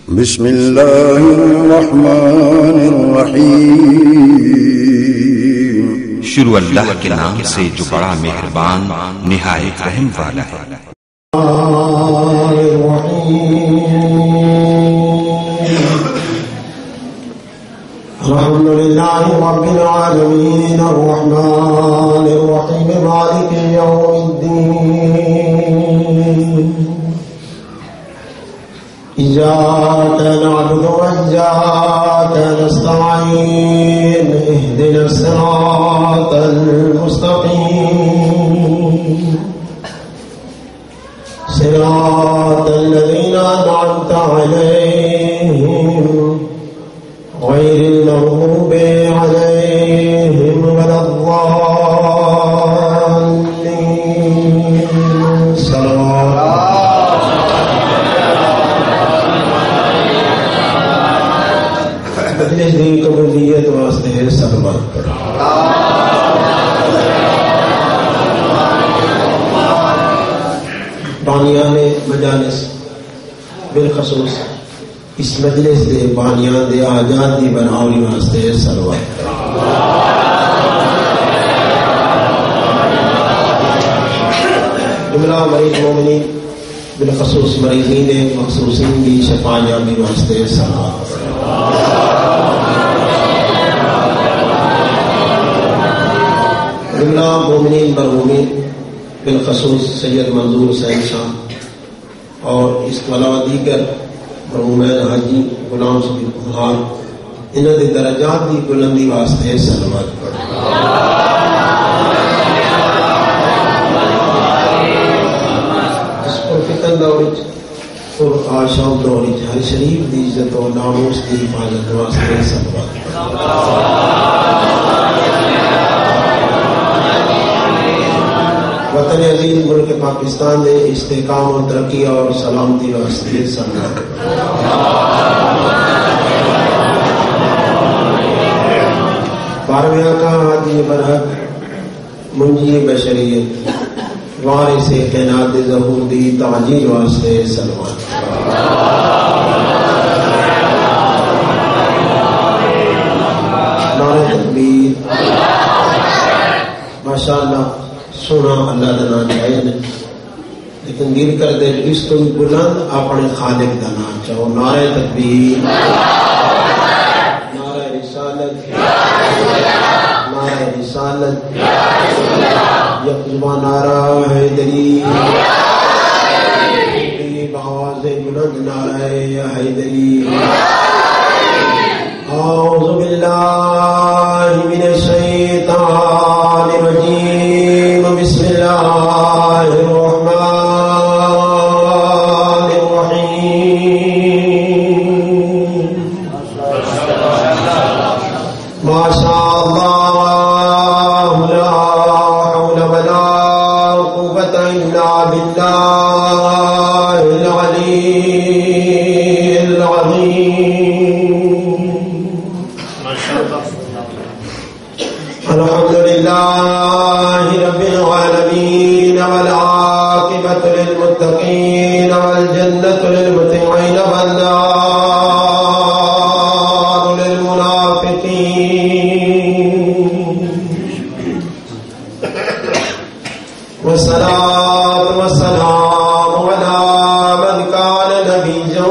بسم اللہ الرحمن الرحیم، شروع اللہ کے نام سے جو بڑا مہربان نہایت رحم والا ہے۔ الحمدللہ رب العالمین الرحمن الرحیم مالک یوم الدین، إياك نعبد وإياك نستعين، اهدنا الصراط المستقيم، صراط الذين أنعمت عليهم غير المغضوب عليهم ولا الضالين. مجلس دی قبولیت واسطے سلوات پڑھو۔ بانیان مجالس بالخصوص اس مجلس دے بانیان دے آجات دی بناوی واسطے سلوات پڑھو۔ جملہ مریض مومنین بالخصوص مریضین مخصوصین کی شفا یابی واسطے سلوات پڑھو۔ جملہ مومنین مرحومین بالخصوص سید منظور حسین شاہ اور اس کے علاوہ دیگر مرحومین حاجی غلام صدیق خان، انہوں نے درجات کی بلندی واسطے سلوات پڑھو۔ اس پر فتن دور اور آشام دور ہر شریف کی عزت و ناموس کی حفاظت واسطے سلوات پڑھو۔ وطن عزیز ملک پاکستان نے استحکام و ترقی اور سلامتی واسطے سلوات پڑھو۔ بارہویں کا حاجی برحق منجی بشریت وارث کائنات ظہور دی تعجیل واسطے سلوات پڑھو۔ نعرہ تکبیر، ماشاءاللہ سونا اللہ کا نام چاہیے لیکن دل کر دے اس تو بھی بلند اپنے خالق کا نام چاہو۔ نعرہ تکبیر، نعرہ رسالت، نعرہ رسالت، یکجبہ نعرہ حیدری، بآواز بلند نعرہ حیدری۔ اعوذ باللہ من الشیطان الرجیم، بسم اللہ الرحمن الرحیم۔ ما شاء اللہ لا حول ولا قوة الا باللہ العلی العظیم۔ الحمدللہ رب العالمین والعاقبۃ للمتقین والجنۃ للمطیعین والنار للمنافقین، والصلاۃ والسلام علی من کان نبیا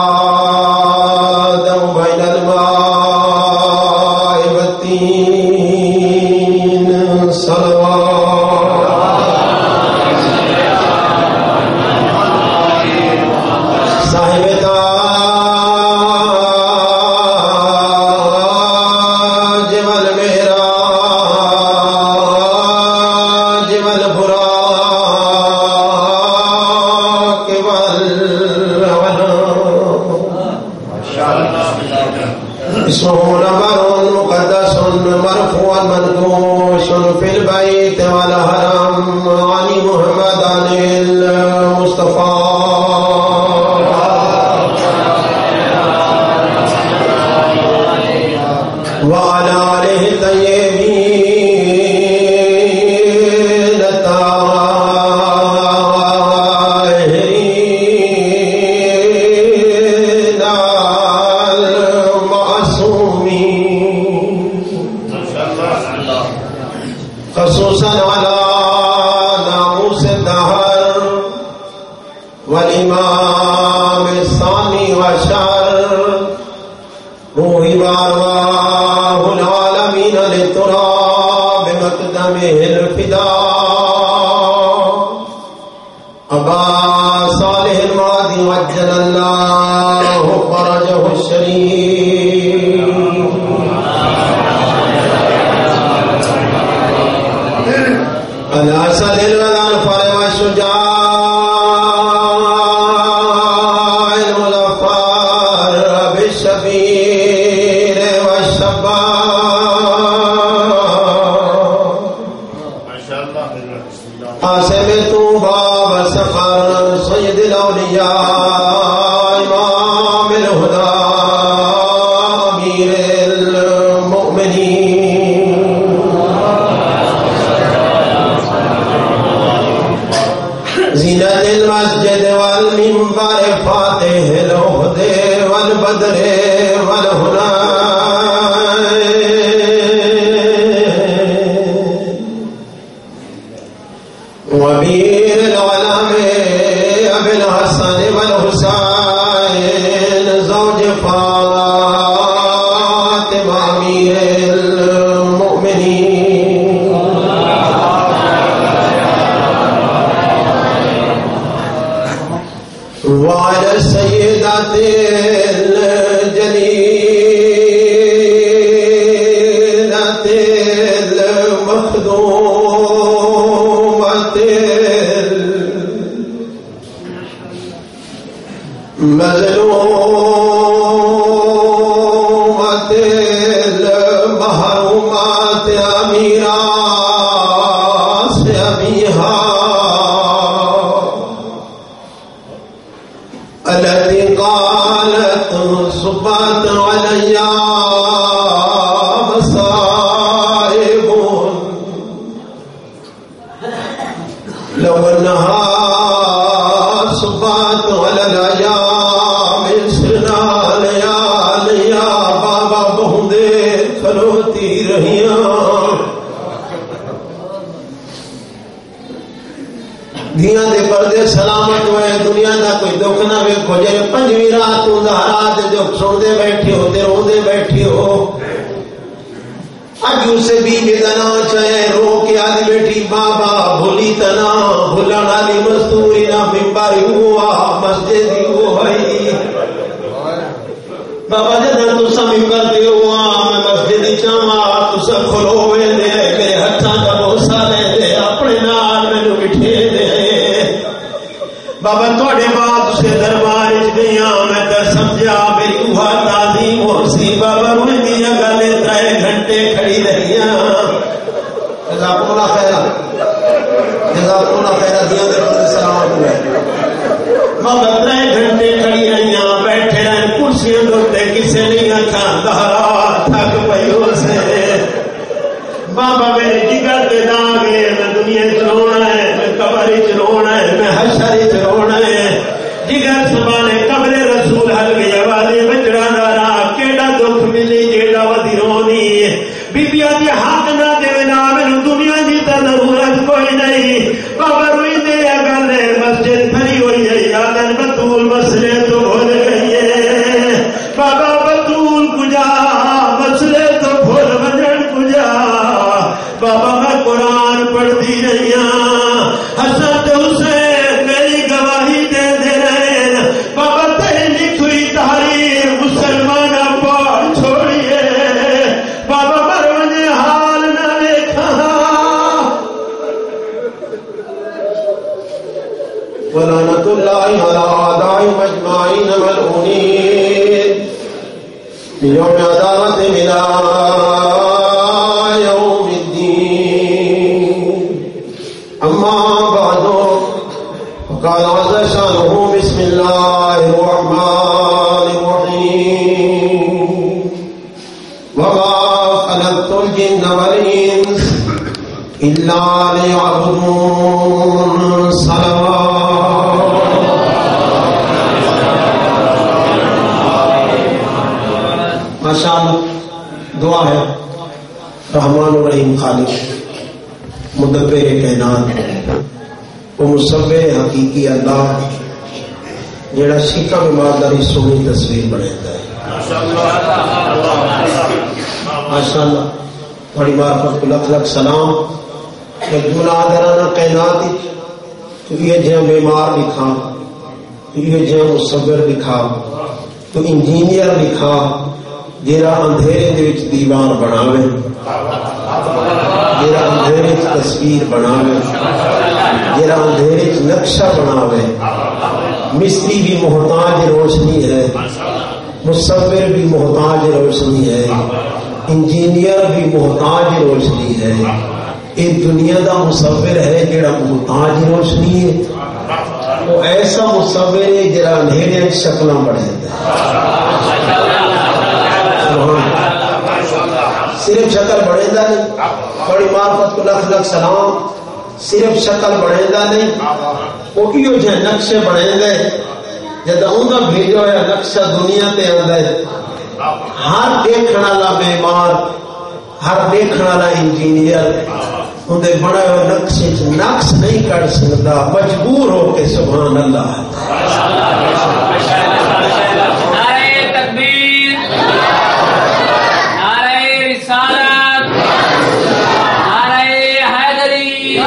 وآدم بین الماء والطین، صاحب تاج والمعراج والبراق اسمه نبر مقدس مرفوع منقوش في البيت والحرم عن محمد عن المصطفى وعلى آله الطيبين الطاهرين بشر روحي وأرواح العالمين للتراب بمقدمه الفداء أبا صالح المعدي وجل الله فرجه الشريف الأسد والأنفر والشجاع المظفر بالشفير والشباب قاسم طوبى وسفر سيد الأولياء إمام الهدى أمير المؤمنين زينة المسجد والمنبر فاتح العهد والبدر والهنا وبير العلم أبي الحسن والحسين زوج فاطمة أمير المؤمنين وعلى السيدات الجليلات المخدومات المظلومات المحرومات أميراس أبيها التي قالت صبت علي مصائب لو انها صبت على الايام سنا لياليا بابا بہندے کھلوتی رہیاں دھیاں دے پردے سلامت ہوئے دنیا دا کوئی دکھ نہ ویکھو جے پنجویں رات رات جو سوندے بیٹھے ہو تے روندے بیٹھے ہو اج اسے بیوی دا نام چاہے رو کے آدھی بیٹھی بابا بھولی تنا بھولن والی مستوری نہ ممبر ہوا مسجد ہو بھائی بابا جدوں تساں ممبر تے ہوا میں مسجد چاواں تساں کھلو ویندے میرے ہتھاں دا بوسا لے دے اپنے نال مینوں بٹھے دے بابا تھوڑے بعد اسے دربار گیا میں تو سمجھا میری وہ تعظیم ہو سی بابا میری گل 3 گھنٹے کھڑی رہی جزاکم اللہ خیر دیا سلام بابا 3 گھنٹے کھڑی رہی بیٹھے کرسیاں دے کسے نہیں آخا دہرا تھک پی اسے بابا میرے جگر دے داغے میں دنیا چرونا ہے میں قبر چرونا ہے میں حشر چرونا ہے جگر سبانے قبر رسول ہل گیا والے بچڑا دارا کیڑا دکھ ملی جیڑا ودی رونی بیبیا دی حق نہ دے نا مینوں دنیا دی تے ضرورت کوئی نہیں بابا روئی دے گل مسجد بھری ہوئی ہے یادن بطول مسئلے تو بھول گئی ہے بابا بطول کجا مسئلے تو بھول وجن کجا بابا میں قرآن پڑھتی رہی ہوں حسن حسین میری گواہی دے دے رہے بابا تیری لکھی تحریر مسلمان پاک چھوڑیے بابا مرنے حال نہ دیکھا ولعنت اللہ علی اعدائهم اجمعین ملعونین یوم عدالت ملا أما بعد فقال عز شانه بسم الله الرحمن الرحيم وما خلقت الجن والإنس إلا ليعبدون صلوات ماشاءاللہ دعا ہے رحمان الرحیم خالق مدبر کائنات وہ مصور حقیقی اللہ جڑا شکا بیمارداری سونی تصویر بناتا ہے. ماشاء اللہ تھوڑی معرفت کو لکھ لکھ سلام. گناہگارانہ کائنات یہ جہاں بیمار لکھا، یہ جہاں مصور لکھا، تو انجینئر لکھا جیرا اندھیرے دے وچ دیوار بناوے، جیرا اندھیرے وچ تصویر بناوے، جیرا اندھیرے وچ نقشہ بناوے. مستری بھی محتاج روشنی ہے، مصور بھی محتاج روشنی ہے، انجینئر بھی محتاج روشنی ہے. یہ دنیا دا مصور ہے جڑا محتاج روشنی ہے. وہ ایسا مصور ہے جڑا اندھیرے شکلاں بناتا ہے. صرف شکل بنےدا نہیں، بڑی معرفت کو لکھ لکھ سلام. صرف شکل بنےدا نہیں، وہ کیوں جے نقشے بنےندے جد اوندا بھیجو ہے نقشہ دنیا تے آندا ہے. ہر دیکھن والا معمار، ہر دیکھن والا انجینئر اندے بڑے ہوئے نقشے نقص نہیں کر سکتا، مجبور ہو کے سبحان اللہ. نعرہ تکبیر، نعرہ رسالت، نعرہ حیدری.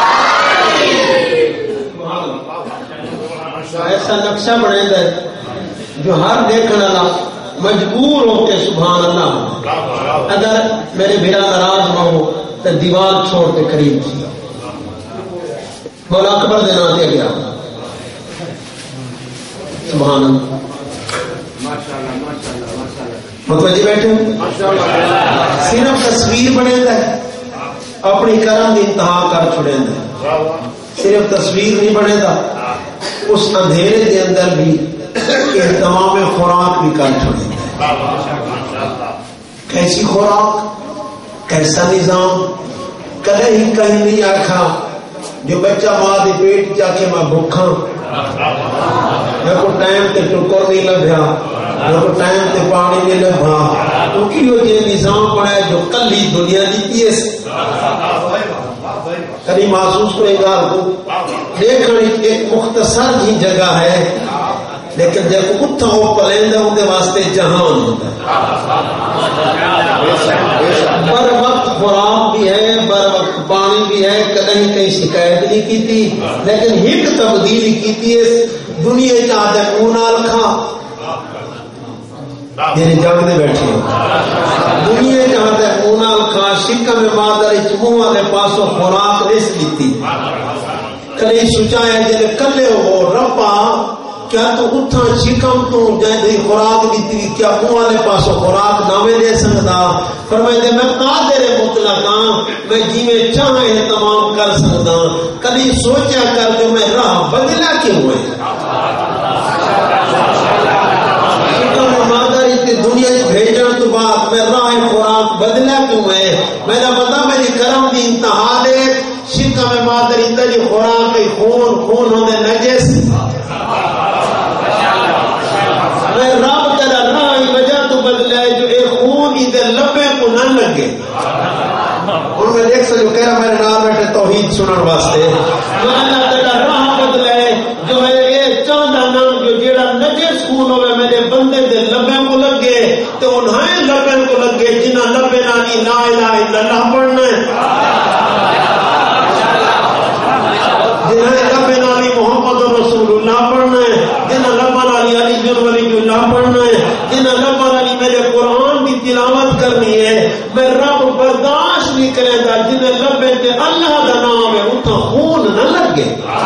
ایسا نقشہ بنے گا جو ہر دیکھنے والا مجبور ہو کے سبحان اللہ. اگر میرے بھیرا ناراض نہ ہو تو دیوار چھوڑ کے قریب تھی مولا اکبر دے نام دیا گیا. سبحان اللہ. متوجہ بیٹھے صرف تصویر بنے گا، اپنی کرم کی انتہا کر چھڑے گا. صرف تصویر نہیں بنے گا، اس اندھیرے کے اندر بھی اہتمام خوراک بھی کر چھڑے گا. کیسی خوراک، کیسا نظام. کدے ہی کہیں نہیں آکھا جو بچہ ماں دے پیٹ جا کے میں بھوکھا، میرے کو ٹائم تے ٹکر نہیں لبھیا، میرے کو ٹائم تے پانی نہیں لبھا. تو کیوں یہ نظام بنا ہے جو کلی دنیا دیتی ہے. کبھی محسوس کرے گا کو دیکھنے ایک مختصر ہی جگہ ہے، لیکن جب اٹھا ہو پلیندا ان کے واسطے جہان ہوتا ہے. بر وقت خوراک بھی ہے، بر وقت پانی بھی ہے. کہیں کہیں شکایت نہیں کی تھی، لیکن ایک تبدیلی کی تھی. دنیا چاہتے اونال کھا میرے جاگتے بیٹھے ہو. دنیا چاہتے اونال کھا شکم مادر منہ والے پاسوں خوراک رس دیتی. کلی سوچایا جلے کلے ہو ربا کیا تو اٹھا شکم تو جائے خوراک دیتی، کیا منہ والے پاسوں خوراک نامے دے سکتا. فرمائے دے میں قادر مطلق ہاں، میں جی میں چاہے تمام کر سکتا. کبھی سوچا کر جو میں راہ بدلا کیوں ہے. شکم مادر دنیا بھیجن تو بعد میں راہ خوراک بدلا کیوں ہے. میرا بتا میری کرم دی انتہا دے. شکم مادر اتنی خوراک خون ہونے نجس. میں رب تیرا راہ وجہ تو بدلے جو ایک خون ادھر لبے کو نہ لگے. اور میں دیکھ سکوں کہہ رہا میرے نام بیٹھے توحید سنن واسطے میں اللہ تیرا راہ بدلے جو ہے یہ چاندہ نام جو جیڑا نجس خون ہوئے میرے بندے دے لبے کو لگے تو انہیں لبے کو لگے جنہ لبے نانی لا الہ الا اللہ پڑھنا ہے، جنہیں لبے نانی محمد رسول اللہ پڑھنا ہے، جنہیں لبے نانی علی جن ولی اللہ پڑھنا ہے، جنہیں لبے نانی میرے قرآن کی تلاوت کرنی ہے. میں رب برداشت نہیں کرے گا جنہیں لبے تے اللہ کا نام ہے اتنا خون نہ لگے.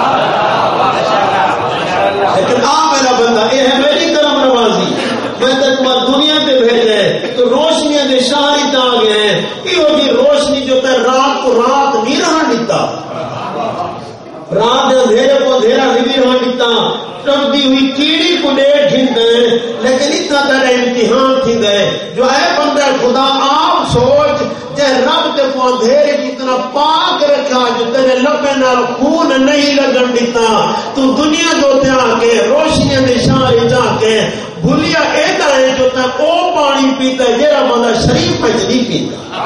لیکن میرا بندہ یہ ہے میری کرم نوازی. میں تک دنیا پہ بھیجے تو روشنیاں دے شاہد آ گئے ہیں. یہ روشنی جو تے رات کو رات نہیں رہا دیتا، رات اندھیرے کو اندھیرا نہیں رہا دیتا. ٹپتی ہوئی کیڑی کو ڈیڑھ تھند گئے، لیکن اتنا تیرا امتحان تھند گئے جو ہے بندہ خدا. آپ سوچ جے رب تے کو اندھیرے جتنا پاک رکھا جو تیرے لبے نال خون نہیں لگن دیتا، تو دنیا جو تے آ کے روشنیاں دے شاہ جا کے بھولیا ایدا ہے جو تے او پانی پیتا ہے جیڑا بندہ شریف وچ نہیں پیتا.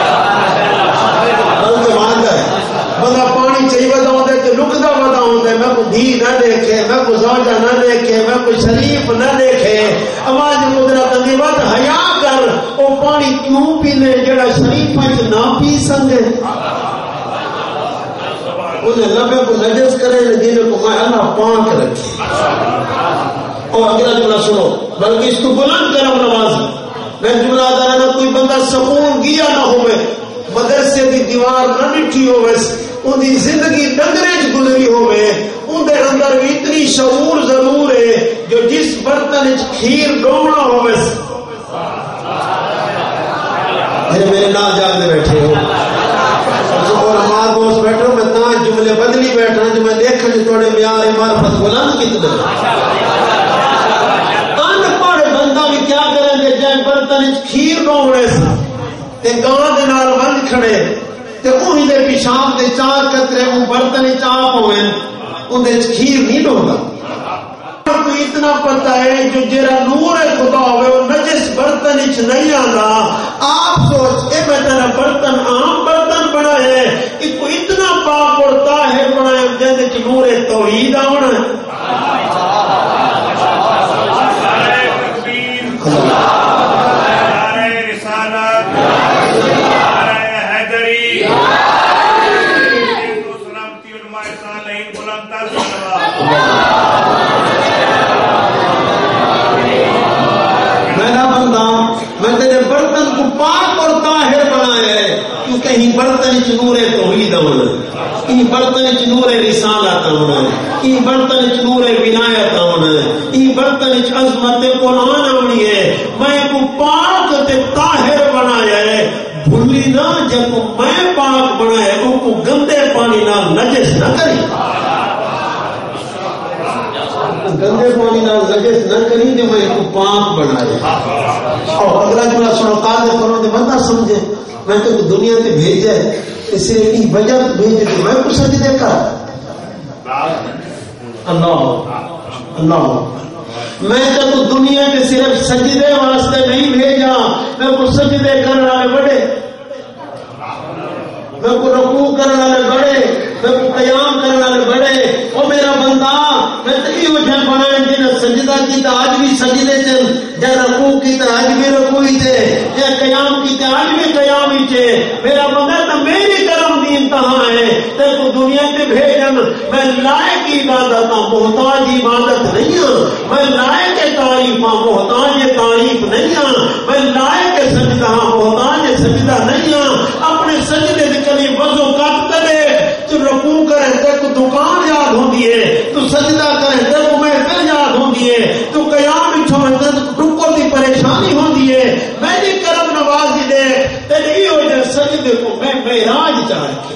بندہ پانی چاہیے ودا ہوتا ہے کہ لکدا ودا ہوتا ہے. میں کو دھی نہ دیکھے، میں کو زوجہ نہ دیکھے، میں کو شریف نہ دیکھے، آواز قدرت دی وقت حیا کر، او پانی کیوں پینے جڑا شریف وچ نہ پی سکے؟ انہیں لبے کو نجس کرے جنہیں کو میں اللہ پاک رکھے۔ اور اگلا جملہ سنو، بلکہ اس کو بلند کرم نوازی، میں جملہ دارانا کوئی بندہ سکون گیا نہ ہوئے، مدرسے دی دیوار نہ مٹھی ہوئے، ان دی زندگی ڈنگرے چ گزری ہوئے، ان دے اندر بھی اتنی شعور ضرور ہے جو جس برتن کھیر ڈوبنا ہوئے۔ میرے نال جاگ دے بیٹھے ہو اور ہمارے دوست بیٹھے ہو، میں تاں جملے بدلی بیٹھا جو میں دیکھا جو تھوڑے معیار معرفت بلند کتنے ان پڑھ بندہ بھی کیا کریں گے جائیں برتن کھیر ڈوبنے سے تے گاں دے نال ون کھڑے تے اوہی دے پیشاب دے چار قطرے وہ برتن چاپ ہوئے ان دے کھیر نہیں ڈوبدا۔ کو اتنا پتہ ہے جو جرا نور خدا ہوئے وہ نجس برتن اچ نہیں آنا۔ آپ سوچ اے میں تیرا برتن عام برتن بنائے کہ کوئی اتنا پاک اور طاہر بنائے جیسے کہ نور توحید آنا ہے۔ کہیں برتن نور توحید ہونا، کہیں برتن نور رسالت ہونا، کہیں برتن نور ولایت ہونا، کہیں برتن عظمت قرآن ہونی ہے۔ میں کو پاک تے طاہر بنایا ہے، بھولی نہ جب میں پاک بنایا ان کو گندے پانی نال نجس نہ کری، گندے پانی نال نجس نہ کری جو میں کو پاک بنایا۔ اور اگلا جملہ سنو، قادر کرو تے بندہ سمجھے میں تو دنیا تے بھیجا ہے اس لیے کی وجہ بھیجے تو میں کچھ سجدے کر اللہ اللہ میں تو دنیا کے صرف سجدے واسطے نہیں بھیجا، میں کو سجدے کرنے والے بڑے، میں کو رکوع کرنے والے بڑے، میں کو قیام کرنے والے بڑے۔ او میرا بندہ میں تو یہ وجہ بنائے جنہیں سجدہ کی تو آج بھی سجدے چل، جے رکوع کی تو آج بھی رکوعی تھے، جے قیام کی تو آج بھی قیام ہی تھے۔ میرا بندہ تو میری کرم دی انتہا ہے، تے کو دنیا تے بھیجن میں لائق عبادت ہاں، محتاج عبادت نہیں ہاں، میں لائق تعریف ہاں، محتاج تعریف نہیں ہاں، میں لائق سجدہ ہاں، محتاج سجدہ نہیں ہاں۔ اپنے سجدے دے کلی وضو کٹ کرے تو رکوع کرے تے کو دکان یاد ہوندی ہے، تو سجدہ کرے تے کو محفل یاد ہوندی ہے، تو قیام چھوڑ تے رکوع دی پریشانی ہوندی ہے۔ میری کرم نوازی دے تے یہ ہو جائے سجدے کو میں معراج چاہ کے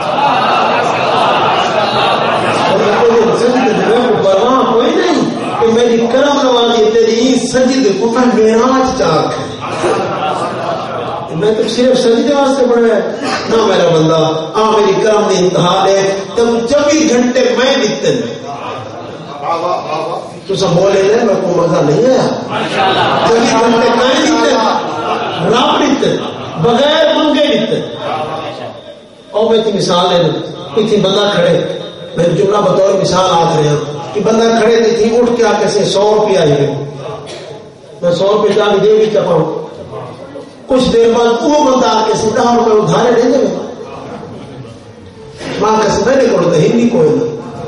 سجدے میں کو پرواہ کوئی نہیں کہ میری کرم نوازی تیری سجدے کو میں معراج چاہ کے میں تو صرف سجدے واسطے بڑھا ہے نہ میرا بندہ آ میری کرم دی انتہا ہے۔ تم 24 گھنٹے میں دیتے تو سب بولے لے میں کو مزہ نہیں آیا، 24 گھنٹے میں دیتے رب دیتے بغیر منگے دیتے۔ اور میں تھی مثال ہے کوئی تھی بندہ کھڑے، میں جملہ بطور مثال آخ رہے ہیں کہ بندہ کھڑے تھی اٹھ کے آ کے 100 روپیہ آئی گئے، میں 100 روپیہ جا کے دے بھی چپاؤں، کچھ دیر بعد وہ بندہ آ کے 10 روپے ادھارے دے دے ماں کسی میں نے کہو تو ہندی کوئی نہیں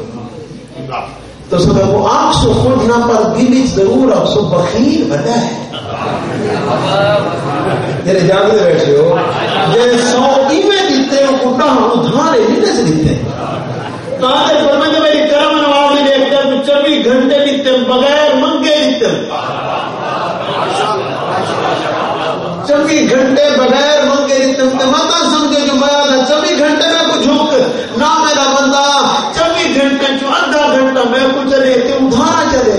تو سب وہ آنکھ سو خود نہ پر دل ضرور آپ سو بخیل بنا ہے۔ میرے جاگے بیٹھے ہو جیسے 100 ایویں دیتے ہو کٹا ادھارے نہیں دے سے دیتے کہاں پر میں میری کرم نوازی دیکھتے ہیں 24 گھنٹے دیتے ہیں بغیر منگے دیتے ہیں، 24 گھنٹے بغیر منگے دیتے ہیں۔ متا سمجھے جو میں آدھا 24 گھنٹے میں کو جھوک نہ میرا بندہ 24 گھنٹے جو آدھا گھنٹہ میں کو چلے کہ ادھارا چلے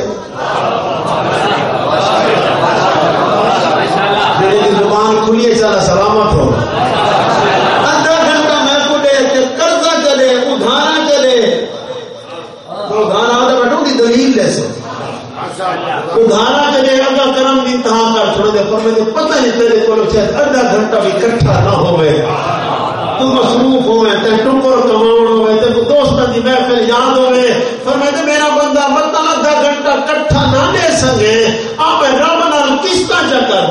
میری زبان کھلی چلا سلامت ہو، آدھا گھنٹہ میں کو دے کہ قرضہ چلے ادھارا چلے تو ادھارا آدھا بیٹھوں کی دلیل لے سے ادھارا چلے اگا کرم دی انتہا کر چھوڑ دے پر میں پتہ نہیں تیرے کو شاید آدھا گھنٹہ بھی کٹھا نہ ہوئے تو مصروف ہوئے تے ٹکر کماؤ ہوئے تے دوستاں دی محفل یاد ہوئے فرماتے میرا بندہ متا آدھا گھنٹہ کٹھا نہ لے سکے آپ رب نال کس طرح چکر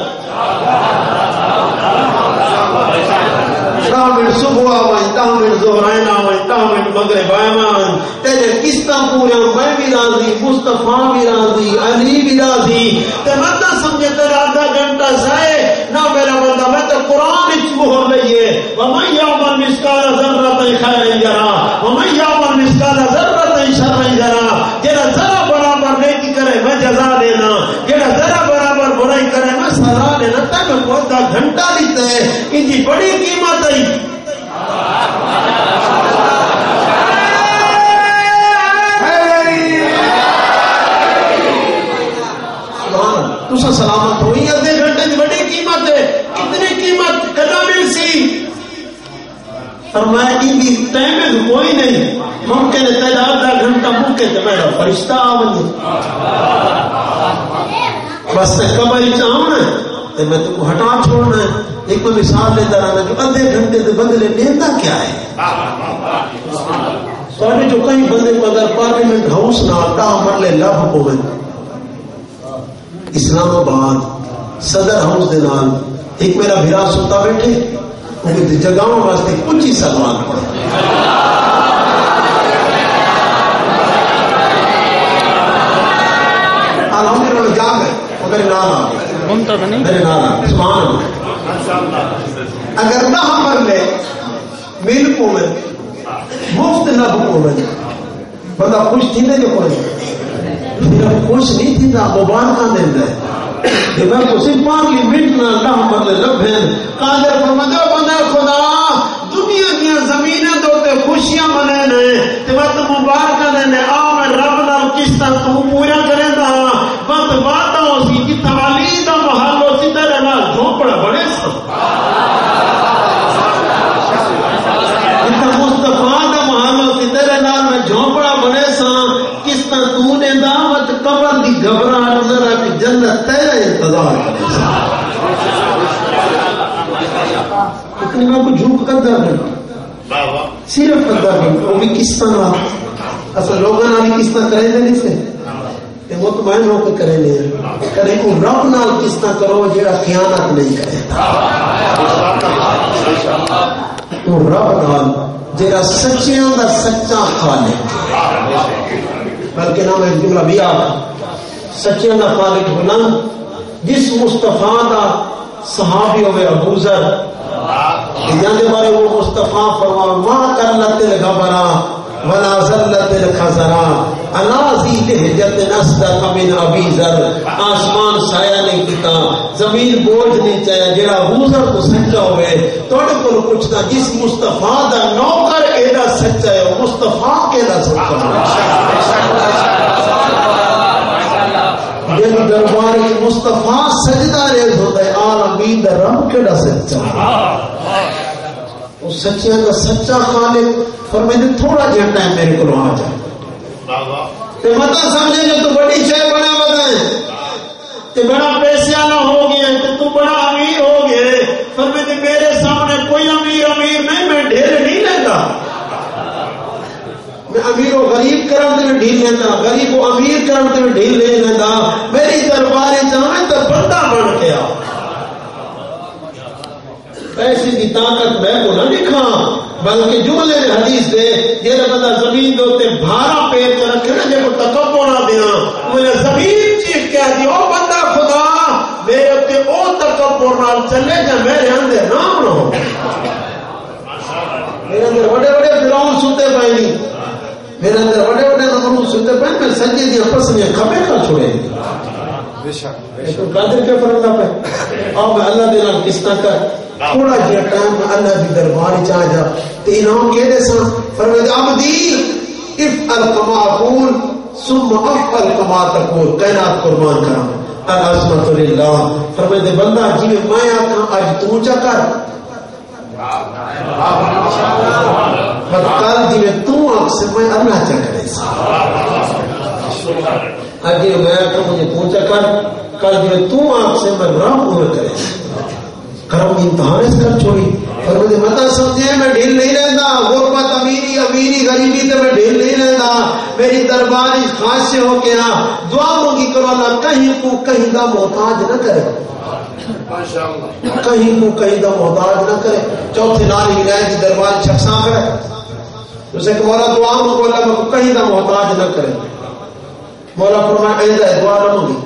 من صبح آوائیں 10 منٹ زہرائن آوائیں 10 منٹ مغرب آوائیں تیرے قسطہ پورا میں بھی راضی مصطفیٰ بھی راضی علی بھی راضی تے مت سمجھے تیرا آدھا گھنٹہ ضائع نہ میرا بندہ میں تو قرآن وچ مہر لئیے وَمَن يَعْمَلْ مِثْقَالَ ذَرَّةٍ خَيْرًا يَرَهُ وَمَن يَعْمَلْ مِثْقَالَ ذَرَّةٍ شَرًّا يَرَهُ جڑا ذرا برابر نیکی کرے میں جزا دینا جڑا ذرا برابر برائی کرے میں سزا دینا تک آدھا گھنٹہ لیتا ہے ان کی بڑی قیمت ہے تسا سلامت ہوئی آدھے گھنٹے کی بڑی قیمت ہے کتنی قیمت کدا مل سی فرمایا ان کی ٹائم کوئی نہیں ممکن ہے تیرا آدھا گھنٹہ ممکن ہے میرا فرشتہ آوے بس تے قبر چاہنا ہے میں تو کو ہٹا چھوڑنا ہے ایک میں مثال لیتا رہنا جو آدھے گھنٹے کے بدلے لینا کیا ہے سونے جو کئی بندے کو اگر پارلیمنٹ ہاؤس نہ آتا مرلے لب ہوئے اسلام آباد صدر ہاؤس دے نال ایک میرا بھرا ستا بیٹھے انہیں جگہوں واسطے کچھ ہی سلمان پڑے آلہوں نے جا گئے وہ میرے نام آگے میرے نام آگے سبحان اگر نہ مر لے میل کو میں مفت نہ بکو میں بندہ خوش تھی نہیں جو کوئی میرا خوش نہیں تھی نا مبارکہ دیں دے کہ میں کو صرف 5 منٹ نہ اللہ مر لے لبھین قادر فرماتا بندہ خدا دنیا کی زمینیں دوتے خوشیاں منے نے تو میں تو مبارکہ دیں دے میں رب نہ کس طرح تو پورا کریں دا وقت بات ہو سی کہ توالی دا محل ہو سی تیرے نہ جھوپڑا بڑے سب مصطفیٰ دا محل ہو سی تیرے نہ میں جھوپڑا بڑے سا کس طرح تو نے دعوت قبر دی گھبراہٹ ذرا کہ جنت تیرا انتظار کرے سا اتنی میں کو جھوک کر در صرف قدر وہ بھی کس طرح اصل لوگوں نے کس طرح کرے دے نہیں سے کہ مطمئن ہو کے کرے نہیں کرے کو رب نال کس طرح کرو جیڑا خیانت نہیں کرے تو رب نال جیڑا سچیاں دا سچا خالق بلکہ نام ہے جملہ بھی آپ سچیاں دا خالق بنا جس مصطفیٰ دا صحابی ہوئے ابو ذر جانے والے وہ مصطفیٰ فرما ما کرلت الغبرا ولا زلت الخزرا انازی لہجت نصدق من ابی ذر آسمان سایہ نہیں کیتا زمین بوجھ نہیں چاہیا جیڑا ابو ذر کو سچا ہوئے توڑے کو پوچھتا جس مصطفیٰ دا نوکر ایڈا سچا ہے مصطفیٰ کیڑا سچا جن دربار مصطفیٰ سجدہ ریز ہوتا ہے عالمین دا رب کیڑا سچا وہ سچیاں کا سچا خالق فرمائے تھوڑا جہاں ٹائم میرے کو آ جائے تے متا سمجھے کہ تو بڑی شے بڑا بتائیں تے بڑا پیسے والا ہو گیا تے تو بڑا امیر ہو گئے فرمائے میرے سامنے کوئی امیر نہیں میں ڈھیر نہیں لیتا میں امیر و غریب کرم تے ڈھیل لیتا غریب و امیر کرم تے ڈھیل لے لیتا میری دربار جاویں تو بندہ بن گیا ایسی کی طاقت میں کو نہ دکھا بلکہ جملے حدیث دے یہ بندہ زمین دوتے بھارا پیر کر رکھے نا جب تکبر نہ دینا مجھے زمین چیخ کہہ دی او بندہ خدا میرے تے او تکبر نہ چلے جا میرے اندر نام نہ ہو میرے اندر بڑے بڑے فرعون سنتے پائے نہیں میرے اندر بڑے بڑے نمرود سنتے پائے میں سجدے دی پس میں کھپے کر چھوڑے تو قادر کے فرق نہ پہ اب اللہ دے نام کس طرح کر تھوڑا جہا ٹائم اللہ کی دربار چاہ جا تو انہوں کہتے سن فرمائے عبدی افعل کما اقول ثم افعل کما تقول کائنات قربان کرا العظمت للہ فرمائے بندہ جی میں آکھاں اج تو چا کر کل جی تو آنکھ سے میں اللہ چا کرے اج میں آکھاں مجھے تو چا کر کل جی تو آنکھ سے میں رب نہ کرے کرم امتحان اس کر چھوڑی اور مجھے متا سمجھے میں ڈھیل نہیں رہتا، غربت امیری امیری غریبی تے میں ڈھیل نہیں رہتا، میری دربار خاص سے ہو کے دعا مانگی کرو اللہ کہیں کو کہیں دا محتاج نہ کرے، کہیں کو کہیں دا محتاج نہ کرے۔ چوتھے نال ہی رہے کہ دربار چھکساں کرے، اسے کہ مولا دعا مانگو اللہ کو کہیں دا محتاج نہ کرے۔ مولا فرمایا ایسا دعا نہ مانگی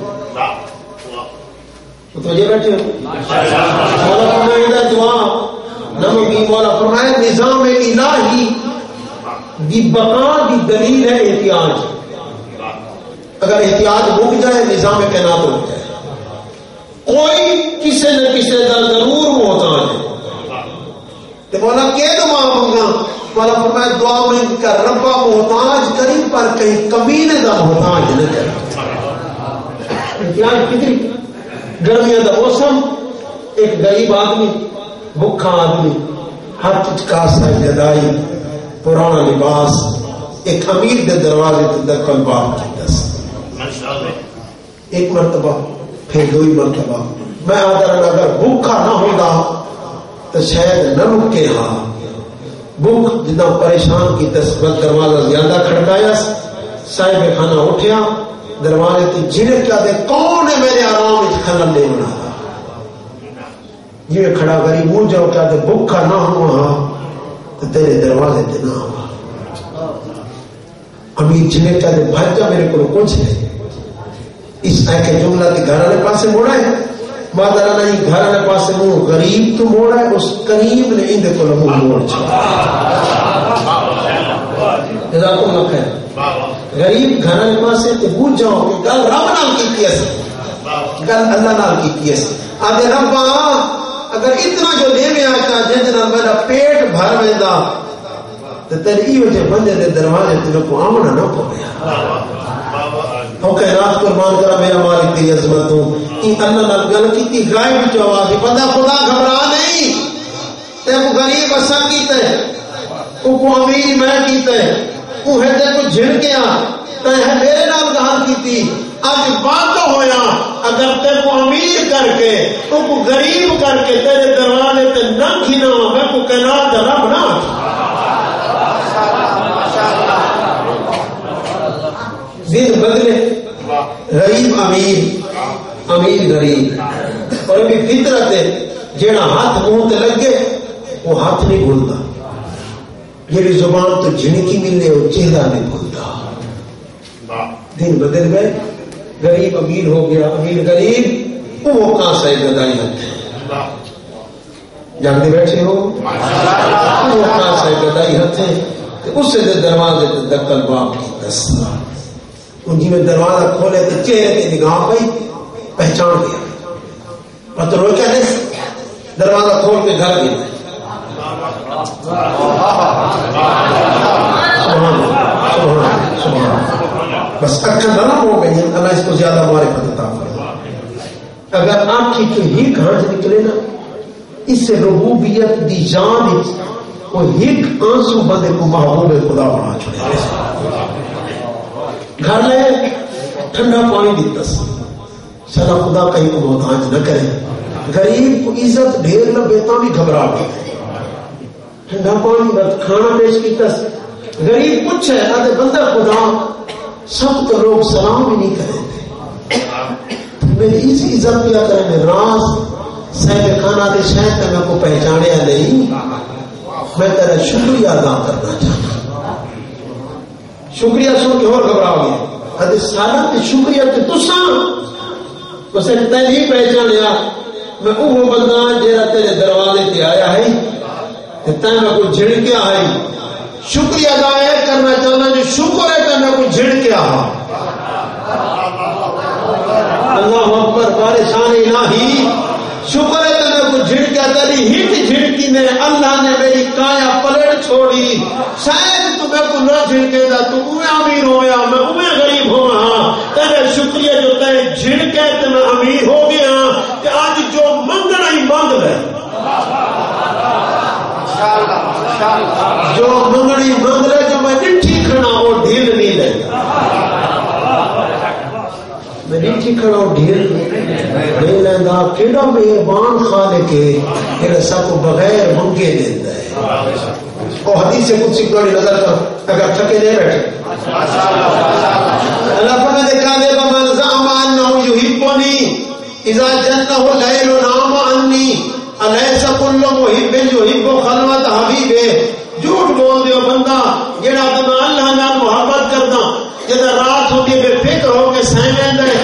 تو یہ بیٹھے مولا فرمایا دعا نہ مانگی۔ مولا فرمایا نظام الہی دی بقا دی دلیل ہے احتیاج، اگر احتیاج رک جائے نظام کائنات رک جائے، کوئی کسی نہ کسی کا ضرور محتاج ہے۔ تو مولا کہ دعا مانگا، مولا فرمایا دعا مانگ کر ربا محتاج کری پر کہیں کمینے دا محتاج نہ کرے۔ احتیاج کتنی گرمیاں دا موسم، ایک غریب آدمی بھوکا آدمی ہاتھ کاسا جدائی پرانا لباس ایک امیر دے دروازے تے دکل باب کی دس، ایک مرتبہ پھر دوئی مرتبہ میں اگر بھوکا نہ ہوگا تو شاید نہ رکے ہاں، بھوک جتنا پریشان کی تسبت دروازہ زیادہ کھڑکایا، صاحب خانہ اٹھیا دروازے تے جنہیں کیا دے کون ہے میرے آرام وچ خلل نہیں بنا رہا، یہ کھڑا کری منہ جاؤ کیا دے بھوکا نہ ہوا تو تیرے دروازے تے نہ ہوا۔ امیر جنہیں کیا دے بھائی جا میرے کو کچھ نہیں، اس طرح کے جملہ کے گھر والے پاسے موڑا ہے، مادر نہیں گھر والے پاسے منہ غریب تو موڑا ہے، اس قریب نے اندے کو منہ موڑ چھوڑا۔ جزاکم اللہ خیر۔ غریب گھر والے پاسے تے بوجھ جاؤ کہ گل رب نال کیتی ہے، گل اللہ نال کیتی ہے۔ آدھے ربا اگر اتنا جو دے میں آتا جن نال میرا پیٹ بھر ویندا تے تیری وجہ بندے دے دروازے تے کو آمنا نہ پویا۔ او کائنات قربان کرا میرا مالک تیری عظمت ہوں، این اللہ نال گل کیتی غائب جو آواز بندہ خدا گھبرا نہیں، تے کو غریب اسا کیتا ہے، کو امیر میں کیتا ہے، وہ ہے تے کو جھڑ گیا تے میرے نال گل کیتی اج بات ہویا، اگر تیرے کو امیر کر کے تو کو غریب کر کے تیرے دروازے تے نہ کھینا میں کو کائنات دا رب نہ۔ دن بدلے غریب امیر امیر غریب، اور بھی فطرت ہے جیڑا ہاتھ منہ تے لگے وہ ہاتھ نہیں بھولتا، جیڑی زبان تو جھنکی ملے وہ چہرہ نہیں بھولتا۔ دن بدل گئے، غریب امیر ہو گیا، امیر غریب، وہ کہاں سے گدائی ہتھے جانتے بیٹھے ہو، وہ کہاں سے گدائی ہتھے، اس سے دروازے تے دکل باپ کی دس، ان جی میں دروازہ کھولے تو چہرے کی نگاہ پئی پہچان گیا، پتہ رو کیا نہیں، دروازہ کھول کے گھر گیا، بس اکھن نہ ہو گئی، اللہ اس کو زیادہ معرفت عطا فرمائے۔ اگر آنکھی تو ہی گھانج نکلے نا، اس سے ربوبیت دی جان وہ ایک آنسو بندے کو محبوب خدا بنا چھوڑے۔ گھر لے ٹھنڈا پانی دیتا سلا خدا کہیں کو محتاج نہ کرے، غریب کو عزت ڈھیر نہ بیتا بھی گھبرا گئے، ٹھنڈا پانی بس کھانا پیش کیتا، غریب پوچھے آدھے بندہ خدا سب تو لوگ سلام بھی نہیں کریں، میری اس عزت کیا کریں، میں راز صاحب خانہ دے شہر تے میں کو پہچانیا نہیں، میں تیرا شکریہ ادا کرنا چاہتا، شکریہ سن کے اور گھبرا گیا، ادھے سارا تے شکریہ تے تساں بس تے نہیں پہچانیا، میں وہ بندہ جیڑا تیرے دروازے تے آیا ہے تے تے میں کو جھڑ کے آئی، شکریہ ادا کرنا چاہنا جو شکر ہے کہ میں کو جھڑ کے آ۔ اللہ اکبر، پریشان الہی، شکر ہے کہ میں کو جھڑ کے تیری ہٹ جھڑکی نے اللہ نے میری کایا پلٹ چھوڑی، شاید تو میں کو نہ جھڑکے دا تو امیر ہویا میں غریب ہوا، تیرے شکریہ جو تے جھڑکے تے میں امیر ہو گیا کہ آج جو منگنا ہی مانگ لے، جو منگنی مانگ لے، جو میں ڈٹھی کھڑا وہ ڈھیل نہیں لے، میں ڈٹھی کھڑا ڈھیر نہیں لینا کیڑا مہربان خالق ہے کہ سب کو بغیر منگے دیتا ہے. اور حدیث سے کچھ سکھوڑی نظر کر اگر تھکے نہیں بیٹھے اللہ فرماتے ہیں کاذب من زعم انه يحبني اذا جنه الليل نام عني الیس کل محب یحب خلوت حبیب. جھوٹ بول دیو بندہ جڑا تم اللہ نال محبت کردا جدا رات ہوتی بے فکر ہو کے سائیں ویندا ہے.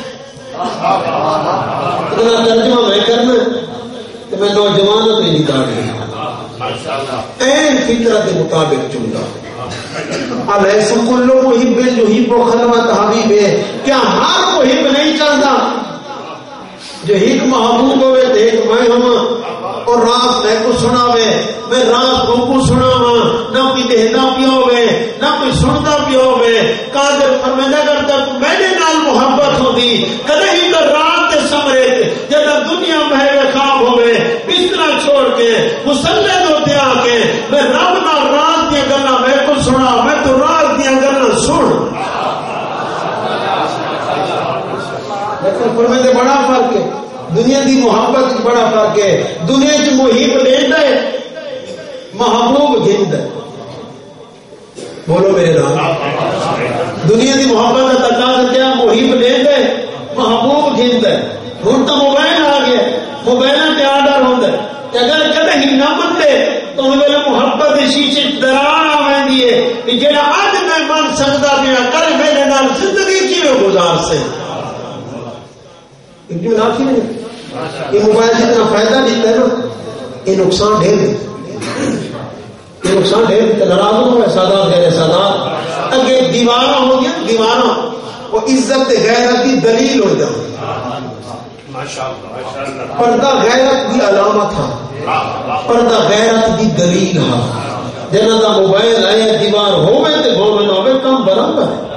اتنا ترجمہ میں کرنا کہ میں نوجوانوں پہ نکال این فطرت کے مطابق چنگا. الیس کل محب یحب خلوت حبیب. کیا ہر محب نہیں چاہتا جو ایک محبوب ہوئے تو ایک میں ہوں اور راز میں کو سناوے میں راز کو سناوا نہ کوئی دہدا پیا ہوئے نہ کوئی سنتا پیا ہوئے. قادر فرمایا کرتا میرے نال محبت ہوتی کدے ہی تو رات کے سمرے جب دنیا میں خواب ہوئے بستر چھوڑ کے مسلے دے آ کے میں رب نال رات دی گلاں میں کو سنا میں تو رات دی گلاں سن. فرماتے بڑا فرق ہے دنیا دی محبت بڑا فرق ہے. دنیا چ محب لینا ہے محبوب گھند ہے. بولو میرے نام. دنیا دی محبت کا تقاضا کیا محب لینا ہے محبوب گھند ہے. ہوں تو موبائل آ گیا موبائل پہ آڈر ہوتا ہے کہ اگر کدے ہی نہ منتے تو میرے محبت شیشے درار آ رہی ہے کہ جڑا اج میں من سکتا پیا کل میرے نال زندگی کیویں گزار سے. یہ موبائل جتنا فائدہ دیتا ہے نا یہ نقصان ڈھیر دیتا. یہ نقصان ڈھیر دیتا. ناراض ہو سادات غیر سادات اگے دیوارہ ہو گیا دیوارہ وہ عزت غیرت کی دلیل ہو جائے. پردہ غیرت کی علامت ہے پردہ غیرت کی دلیل ہے. جنہاں دا موبائل آیا دیوار ہوئے تے گھومن ہوئے کم برابر ہے.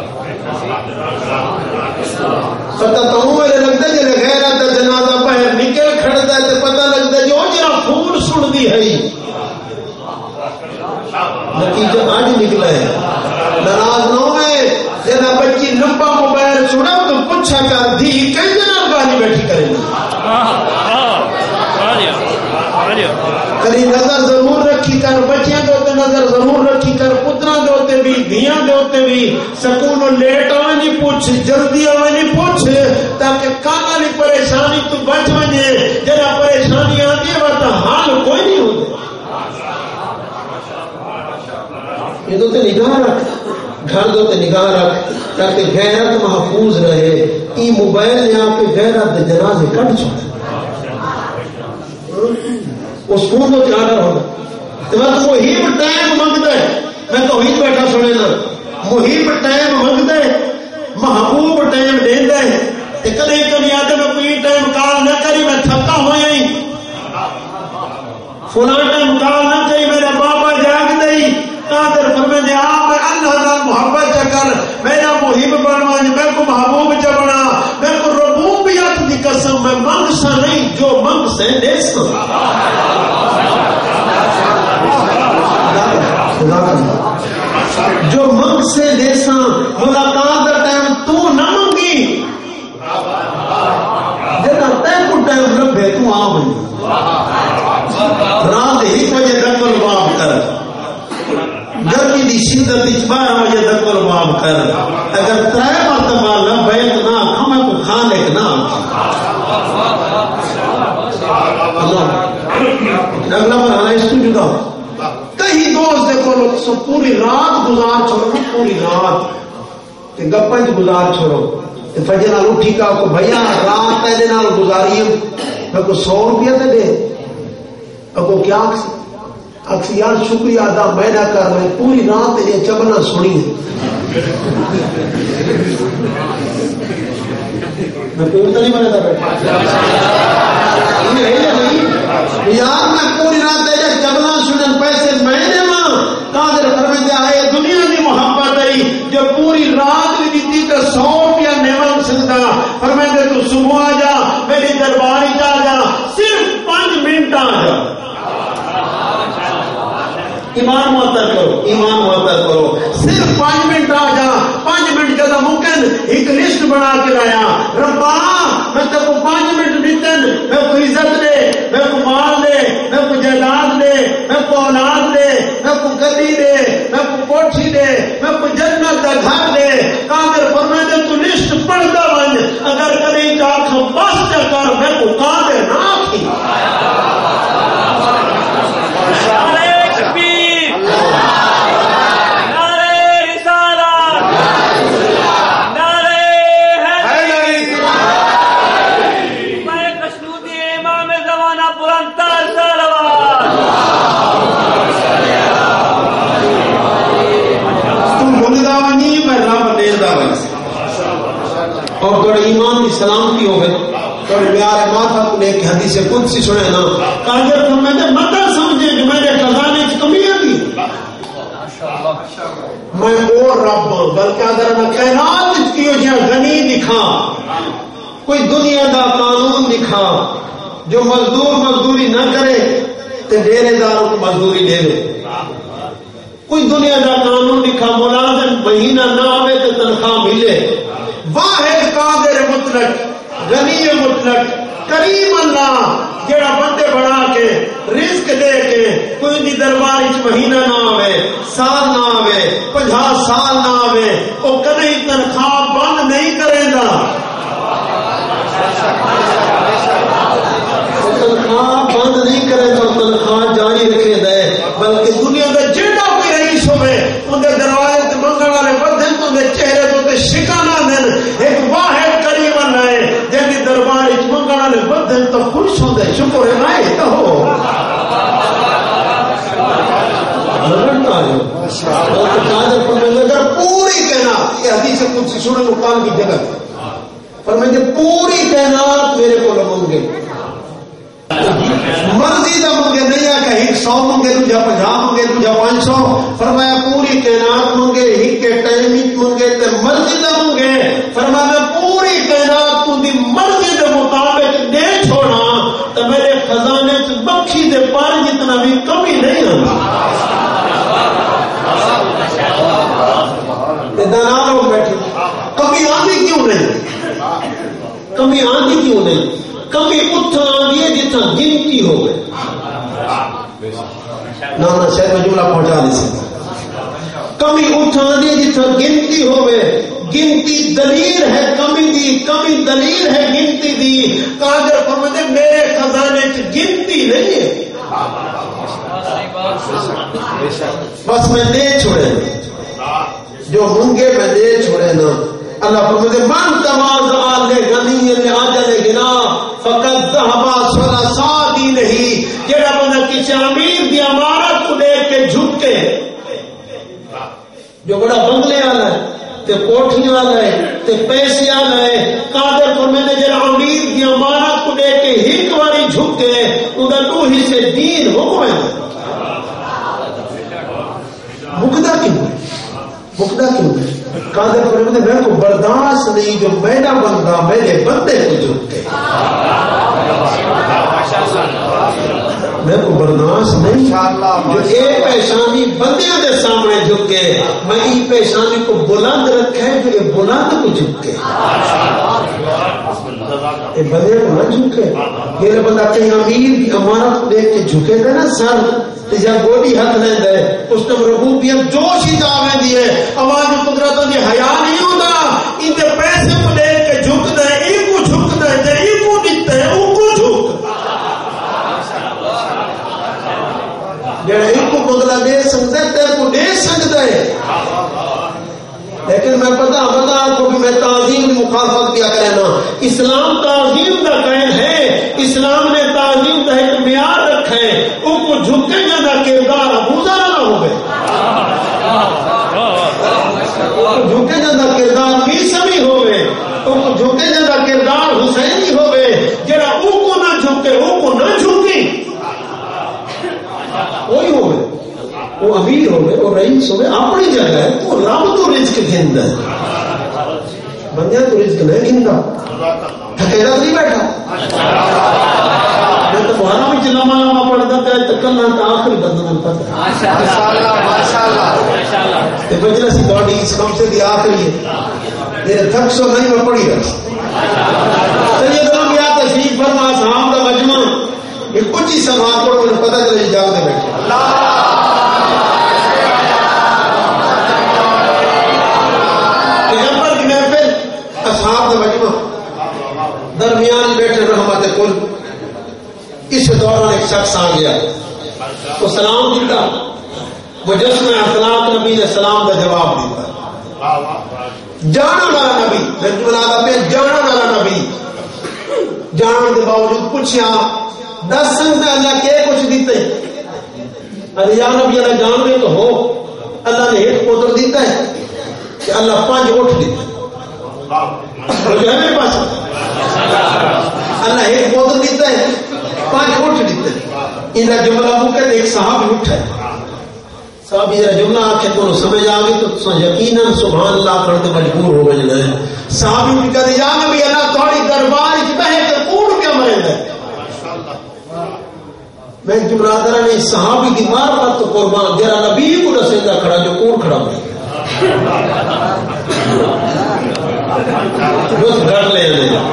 پتہ تو میرے لگتا ہے جی غیرت دا جنازہ باہر نکل کھڑتا ہے تے پتہ لگتا ہے جو جرا خون سن دی ہے نتیجہ آج نکلا ہے. ناراض نہ ہوئے جنا بچی لمبا موبائل سنا تو پوچھا کر دی کئی جنا گالی بیٹھی کرے گی. کری نظر ضرور رکھی کر بچیاں دے اوتے نظر ضرور رکھی کر پتراں دے اوتے بھی دھیاں دے اوتے بھی سکون لیٹ آوے نہیں پوچھ جلدی آوے نہیں پوچھ تاکہ کان والی پریشانی تو بچ وجے. جڑا پریشانی آندی ہے ورنہ حال کوئی نہیں ہوندا. یہ تو نگاہ رکھ گھر دے اوتے نگاہ رکھ تاکہ غیرت محفوظ رہے. ای موبائل نے آ کے غیرت دے جنازے کٹ چھوڑے اس کو تو جانا ہوگا. تو میں تو محب ٹائم منگتا ہے میں تو ہی بیٹھا سنے نا محب ٹائم منگتا ہے محبوب ٹائم دینا ہے. کدے کبھی آتے میں کوئی ٹائم کال نہ کری میں تھکا ہوا ہی فلاں ٹائم کال نہ کری میرا بابا جاگ دئی قادر فرماتے آپ اللہ نال محبت چکر میرا محب بنوا میں کو محبوب چ بنا میں کو ربوبیت دی قسم میں منگ سا نہیں جو منگ سے دے سا. جو منگ سے دے سا ملاقات کا ٹائم تو نہ منگی جنا تین کو ٹائم لبے تو آ بنی رات ایک بجے دکل باب کر گرمی دی شدت 12 بجے دکل باب کر اگر 3 مرتبہ نہ بیت نہ ہمیں کو خالق نہ اگلا مرحلہ اس کو جدا کہیں دوست دیکھو سو پوری رات گزار چھوڑو پوری رات گپا گزار چھوڑو فجر نال اٹھی کا کو بھیا رات پہلے نال گزاری میں کو 100 روپیہ دے دے اگو کیا اکسی یار شکریہ ادا میں نہ کر میں پوری رات یہ چبنا سنی میں پورتا نہیں بنا تھا یار میں پوری رات یہ چبنا سنن پیسے میں دے ماں قادر فرماتے آئے دنیا کی محبت آئی جو پوری رات بھی دیتی تو 100 روپیہ نہیں مانگ سکتا. فرماتے تو صبح آ جا میری درباری جا جا صرف 5 منٹ آ جا. ایمان معطر کرو ایمان معطر کرو صرف 5 منٹ آ جا. 5 منٹ جدا ممکن ایک لسٹ بنا کے لایا ربا میں تب کو 5 منٹ دیتے میں کو عزت دے میں کو مال دے میں کو جائیداد دے میں کو اولاد دے میں کو گدی دے میں کو کوٹھی دے میں کو جنت کا گھر دے قادر فرمائے تو لسٹ پڑھتا بن اگر کبھی کا بس کر میں کو قادر نہ تھی اور تھوڑے ایمان کی سلامتی ہو گئے تھوڑے پیارے ماتھا کو لے کے حدیث قدسی سنے نا قادر فرمائے مت سمجھے کہ میرے خزانے کی کمی آتی میں اور رب ہوں بلکہ اگر میں کائنات کی غنی دکھا کوئی دنیا کا قانون دکھا جو مزدور مزدوری نہ کرے تو ڈیرے داروں کو مزدوری دے دے کوئی دنیا کا قانون دکھا ملازم مہینہ نہ آئے تو تنخواہ ملے واحد قادر مطلق غنی مطلق کریم اللہ جڑا بندے بڑھا کے رزق دے کے کوئی دی دربار مہینہ نہ آوے سال نہ آوے 50 سال نہ آوے وہ کدی تنخواہ بند نہیں کرے گا تنخواہ بند نہیں کرے گا تنخواہ جاری رکھے دے بلکہ دنیا کا جیڑا کوئی رئیس ہوئے اندر دروازے سے منگل والے بدن تو اندر چہرے تو اندر شکانا دن ایک واحد کریم اللہ ہے جن دربار منگل والے بدن تو خوش ہوں دے شکر ہے نائے تو ہو پوری کائنات یہ حدیث قدسی سنن مقام کی جگہ پر میں پوری کائنات میرے کو لگوں گے مرضی دا منگے نہیں ہے کہ 100 منگے تجھا 50 منگے تجھا 500 فرمایا پوری کائنات منگے ایک کے ٹائم منگے تے مرضی دا منگے فرمایا پوری کائنات تو دی مرضی دے مطابق دے چھوڑا تو میرے خزانے سے بخشی دے پار جتنا بھی کمی نہیں ہوگا دناروں بیٹھے کمی آدھی کیوں نہیں کمی آدھی کیوں نہیں کمی اتھا آدھی ہے جتنا گنتی ہو گئے نانا شاید میں جملہ پہنچا نہیں سکتا کمی اتھا آدھی ہے جتنا گنتی ہو گئے گنتی دلیل ہے کمی دی کمی دلیل ہے گنتی دی قادر فرماتے میرے خزانے کی گنتی نہیں ہے بس میں دے چھوڑے جو ہونگے میں دے چھوڑے نا اللہ فرماتے من تواضع لغنی لعجل غنا فقد ذهب ثلاثا دینہ جڑا بندہ کسی امیر دی عمارت کو دیکھ کے جھک کے جو بڑا بنگلے والا ہے تے کوٹھی والا ہے تے پیسے والا ہے قادر فرماتے جڑا امیر دی عمارت کو دیکھ کے ایک باری جھک کے اوندا دو حصے دین حکم ہے مقدہ کیوں ہے مقدہ کیوں ہے قادر فرماتے میں کو برداشت نہیں جو میرا بندہ میرے بندے کو جھکتے میں کو برداشت نہیں جو ایک پیشانی بندیوں کے سامنے جھکے میں ایک پیشانی کو بلند رکھے جو یہ بلند کو جھکے یہ بندے کو نہ جھکے میرے بندہ کہیں امیر بھی امارت دیکھ کے جھکے گا نا سر یا گوڑی ہاتھ نہیں دے اس نے ربوبیت جوش ہی جاوے دیے آواز قدرتوں کی حیا نہیں ہوتا ان کے پیسے کو لے کے جھک دے ان کو جھک دے ان کو دکھتے ہیں ان کو جھک جڑا ان کو بنگلہ دے سکتے تیرے کو دے سکتے لیکن میں پتا آپ کو کہ میں تعظیم کی مخالفت کیا کرنا اسلام تعظیم کا قائل ہے اسلام نے تعظیم کا ایک معیار رکھا ہے ان کو جھکے جانا کردار ابوذر نہ ہو گئے جھکے جانا کردار عیسیٰ بھی ہو گئے ان کو جھکے جانا کردار حسینی ہو گئے جڑا ان کو نہ جھکے ان کو نہ جھکی وہی ہو گئے وہ امیر ہو گئے وہ رئیس ہو گئے اپنی جگہ ہے وہ رب تو رزق گھندا ہے بندہ تو رزق نہیں گھندا ٹھکیدار نہیں بیٹھا میں تو بہانا بھی لمبا لمبا پڑھتا تھا تکلنا تو آخری بندہ میں پتہ ماشاءاللہ ماشاءاللہ تے بجنا سی باڈی اس کم سے دی آخری ہے یہ تھک سو نہیں میں پڑھی رہا سیدنا کیا تشریف فرما صحاب کا مجمع یہ کچھ ہی سماعت پڑھو مجھے پتہ چلے جاگ دے بیٹھے پیغمبر کی محفل اصحاب کا مجمع درمیان بیٹھے رحمت کل اس دوران ایک شخص آ گیا وہ سلام دیتا مجسمہ اخلاق نبی نے سلام کا جواب دیتا جانا والا نبی جانا والا نبی جان کے باوجود پوچھا دس سن میں اللہ کے کچھ دیتے ارے یا نبی اللہ جان میں تو ہو اللہ نے ایک پوتر دیتا ہے کہ اللہ 5 اٹھ دیتا ہے میرے پاس اللہ ایک پوتر دیتا ہے 5 اٹھ دیتا ہے یہ جملہ مکہ ایک صحابی اٹھا ہے صحابی یہ جملہ آکھے تو سمجھ آ گئی تو یقیناً سبحان اللہ کرتے مجبور ہو گئے ہے صحابی بھی کہتے یا نبی اللہ تھوڑی دربار وچ بہے تے کوڑ کیا مریندا ہے میں برادر نے صحابی کی معرفت تو قربان جرا نبی کو رسیدہ کھڑا جو کوڑ کھڑا ہو بس گھٹ لے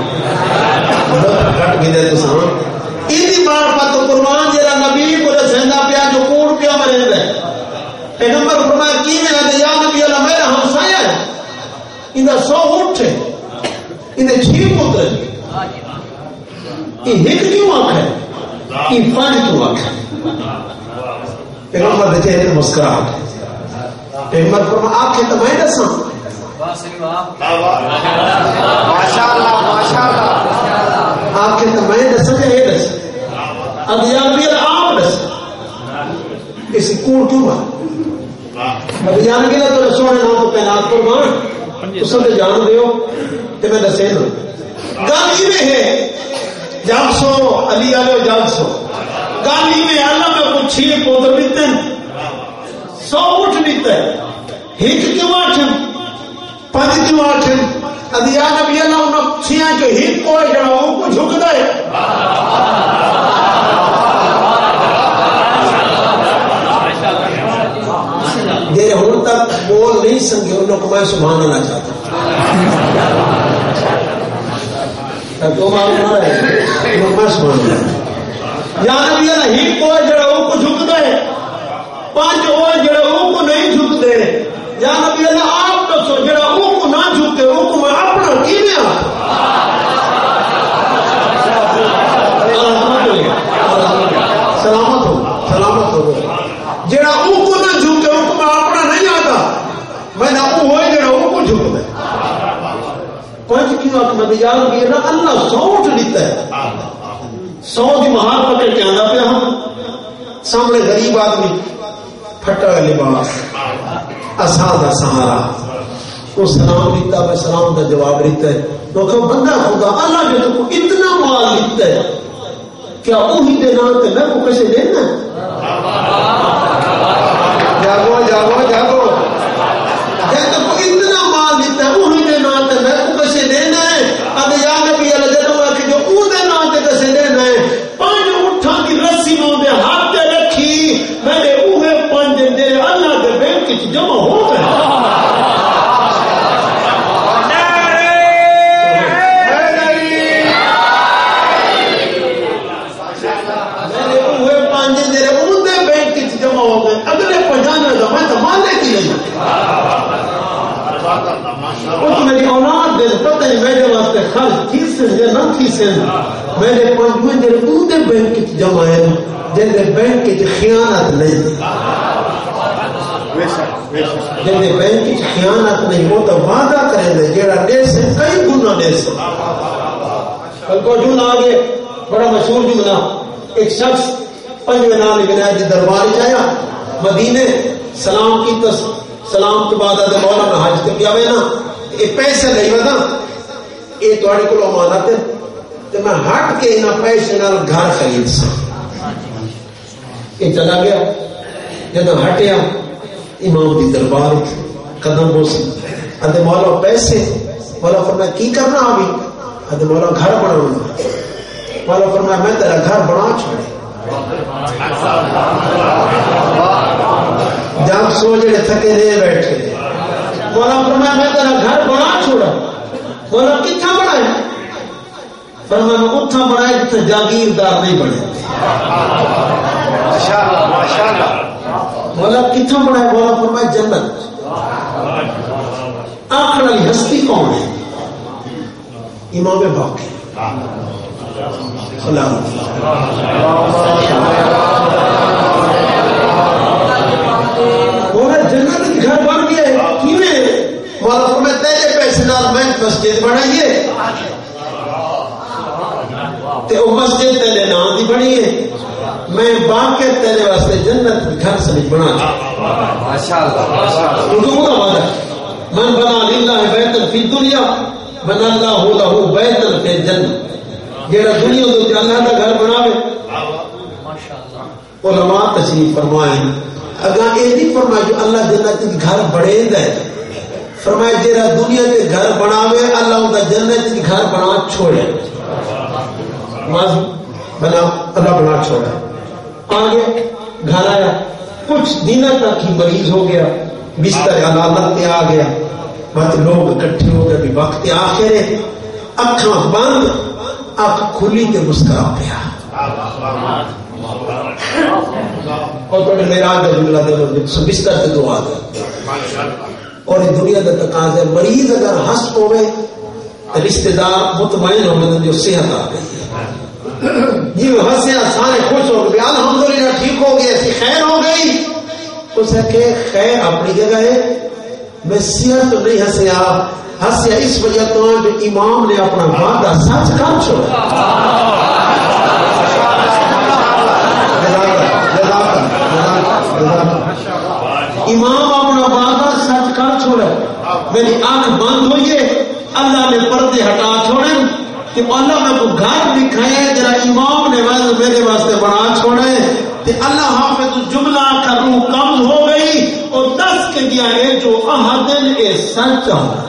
گھٹ بھی دے تو سام ایدی معرفت تو قربان جرا نبی کو رسیدہ پیا جو کوڑ پیا مریندا ہے پیغمبر فرمایا کی میں ہے یا نبی اللہ میرا ہمسایہ ہے انہیں 100 اٹھ ہے انہیں 6 پتر یہ ایک کیوں آنکھ ہے یہ 5 کیوں آنکھ ہے پیغمبر دیکھے ہیں مسکراہٹ پیغمبر فرمایا آنکھ ہے تو میں دساں آنکھ ہے تو میں دساں یا یہ دساں اب یا نبی اللہ آپ دساں اسی کوڑ کیوں ہے ابھی جان گے نا تو سونے نام کو پہنات قربان تو سب جان دیو کہ میں دسے نا گالی میں ہے جب سو علی آلو جب سو گالی میں اللہ میں کچھ 6 پودر دیتے ہیں 100 اٹھ دیتا ہے ہیچ کیوں آٹھن 5 کیوں آٹھن ادھی آنا بھی اللہ انہوں 6 جو ہیچ کو ہے جڑا وہ کو جھک دائے جیرے ہون تک بول نہیں سنگے انہوں کو میں سبحان اللہ چاہتا تو معلوم رہا ہے انہوں میں سبحان اللہ یا نبی اللہ ہی کوئی جڑا وہ کو جھک دے 5 ہوئے جڑا وہ کو نہیں جھک دے یا نبی اللہ آپ تو سو جڑا وہ کو نہ جھکے وہ کو میں اپنا کی میں سلامت ہو جڑا وہ کو نہ جھکے وہ کو میں اپنا نہیں آتا میں نہ وہ ہوئے جڑا وہ کو جھک دے کوئی کیوں آپ میں یا نبی اللہ اللہ 100 اٹھ لیتا ہے 100 کی مہار پکڑ کے آنا پہ ہم سامنے غریب آدمی پھٹا لباس اسادہ سہارا وہ سلام دیتا ہے سلام کا جواب دیتا ہے تو کہ بندہ خدا اللہ جو تو اتنا مال لیتا ہے کیا وہی دینا کہ میں کو کیسے دینا جاگو جاگو جاگو جب تو اتنا مال لیتا ہے وہی دینا کہ میں کو کیسے دینا ہے اب یا نبی اللہ جدوں کہ جو وہ دینا کہ کیسے دینا ہے 5 اٹھاں کی رسی میں دے ہاتھ تے رکھی میں نے اوے 5 دے اللہ دے بینک وچ جمع ہو گئے اگلے 50 کا میں تو مانے کی نہیں وہ تو میری اولاد دے پتہ نہیں میرے واسطے خرچ تھی سے یا نہ تھی سے میرے 5 دے اودے بینک وچ جمع ہے جن دے بینک وچ خیانت نہیں جن دے بینک وچ خیانت نہیں وہ تو وعدہ کرے دے جیڑا دے سے کئی گنا دے سے کل کو جملہ آگے بڑا مشہور جملہ ایک شخص 5 نام لکھنا ہے دربار چاہیا مدینے سلام کی تس سلام کے بعد آدھے مولانا حج تے پیا نا یہ پیسے نہیں ہوتا یہ تھوڑے کو امانت ہے تو میں ہٹ کے انہاں پیسے نال گھر خرید سا یہ چلا گیا جب ہٹیا امام دی دربار قدم بوسی آدھے مولا پیسے مولا فرمایا کی کرنا ابھی آدھے مولا گھر بنانا مولا فرمایا میں تیرا گھر بنا چھوڑے جب سو جڑے تھکے دے بیٹھے مولا فرمایا میں تیرا گھر بنا چھوڑا. مولا کتنا بنایا؟ فرمایا میں اتنا بنایا جتنے جاگیردار نہیں بنے. مولا کتنا بنایا؟ مولا فرمایا جنت. آخر والی ہستی کون ہے؟ امام باقر. جنت گھر بن گیا. مولا فرمایا تیرے پیسے نال میں مسجد بنائیے تے وہ مسجد تیرے نام دی بنی ہے. میں باقر تیرے واسطے جنت گھر سے بنا ماشاءاللہ. من بنا للہ بیتا فی الدنیا بنا اللہ لہ بیتا فی الجنہ. جیڑا دنیا دے اللہ دا گھر بناوے. علماء تشریف فرمائیں اگاں اے نہیں فرمایا جو اللہ جنت کے گھر بڑے دے. فرمایا جیڑا دنیا کے گھر بناوے اللہ ان کا جنت کے گھر بنا چھوڑے. بنا اللہ بنا چھوڑا. آگے گھر آیا کچھ دنوں تک ہی مریض ہو گیا. بستر علالت پہ آ گیا. بات لوگ اکٹھے ہو گئے. بھی وقت آخر اکھاں بند اکھ کھلی تے مسکرا پیا. اور تو میرا آگے جملہ دے بستر تے دعا دے. اور دنیا کا تقاضا مریض اگر ہنس ہوئے رشتے دار مطمئن ہو جو صحت آ گئی جی ہنسیا سارے خوش ہو گئے. الحمدللہ ٹھیک ہو گیا ایسی خیر ہو گئی. اس کہ خیر اپنی جگہ ہے. میں صحت نہیں ہنسیا ہنسیا اس وجہ تو جو امام نے اپنا وعدہ سچ کر چھوڑا. امام اپنا وعدہ سچ کر چھوڑا. میری آنکھ بند ہوئی ہے اللہ نے پردے ہٹا چھوڑے کہ اللہ میں کو گھر دکھایا جرا امام نے میرے واسطے بنا چھوڑے. کہ اللہ حافظ جملہ کروں کم ہو گئی اور 10 کے دیا ہے جو احدن اے سچ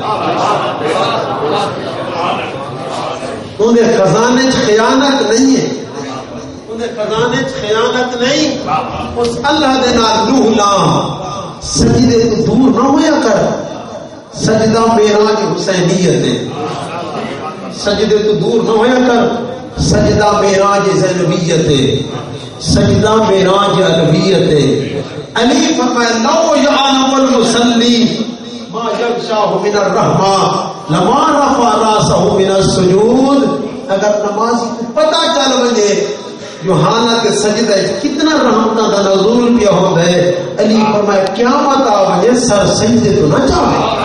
انہیں خزانے خیانت نہیں ہے. انہیں خزانے خیانت نہیں. اس اللہ دے نال روح لا سجدے تو دور نہ ہویا کر. سجدہ معراج حسینیت ہے. سجدے تو دور نہ ہویا کر. سجدہ معراج زینبیت ہے. سجدہ معراج علویت ہے. علی فرمایا لو یعلم المصلی ما یغشاہ من الرحمہ لما رفع راسہ من السجود. اگر نمازی کو پتہ چل وجے جو حالت سجدہ کتنا رحمتہ کا نزول کیا ہوتا ہے. علی فرمایا قیامت آ وجے سر سجدے تو نہ جاوے.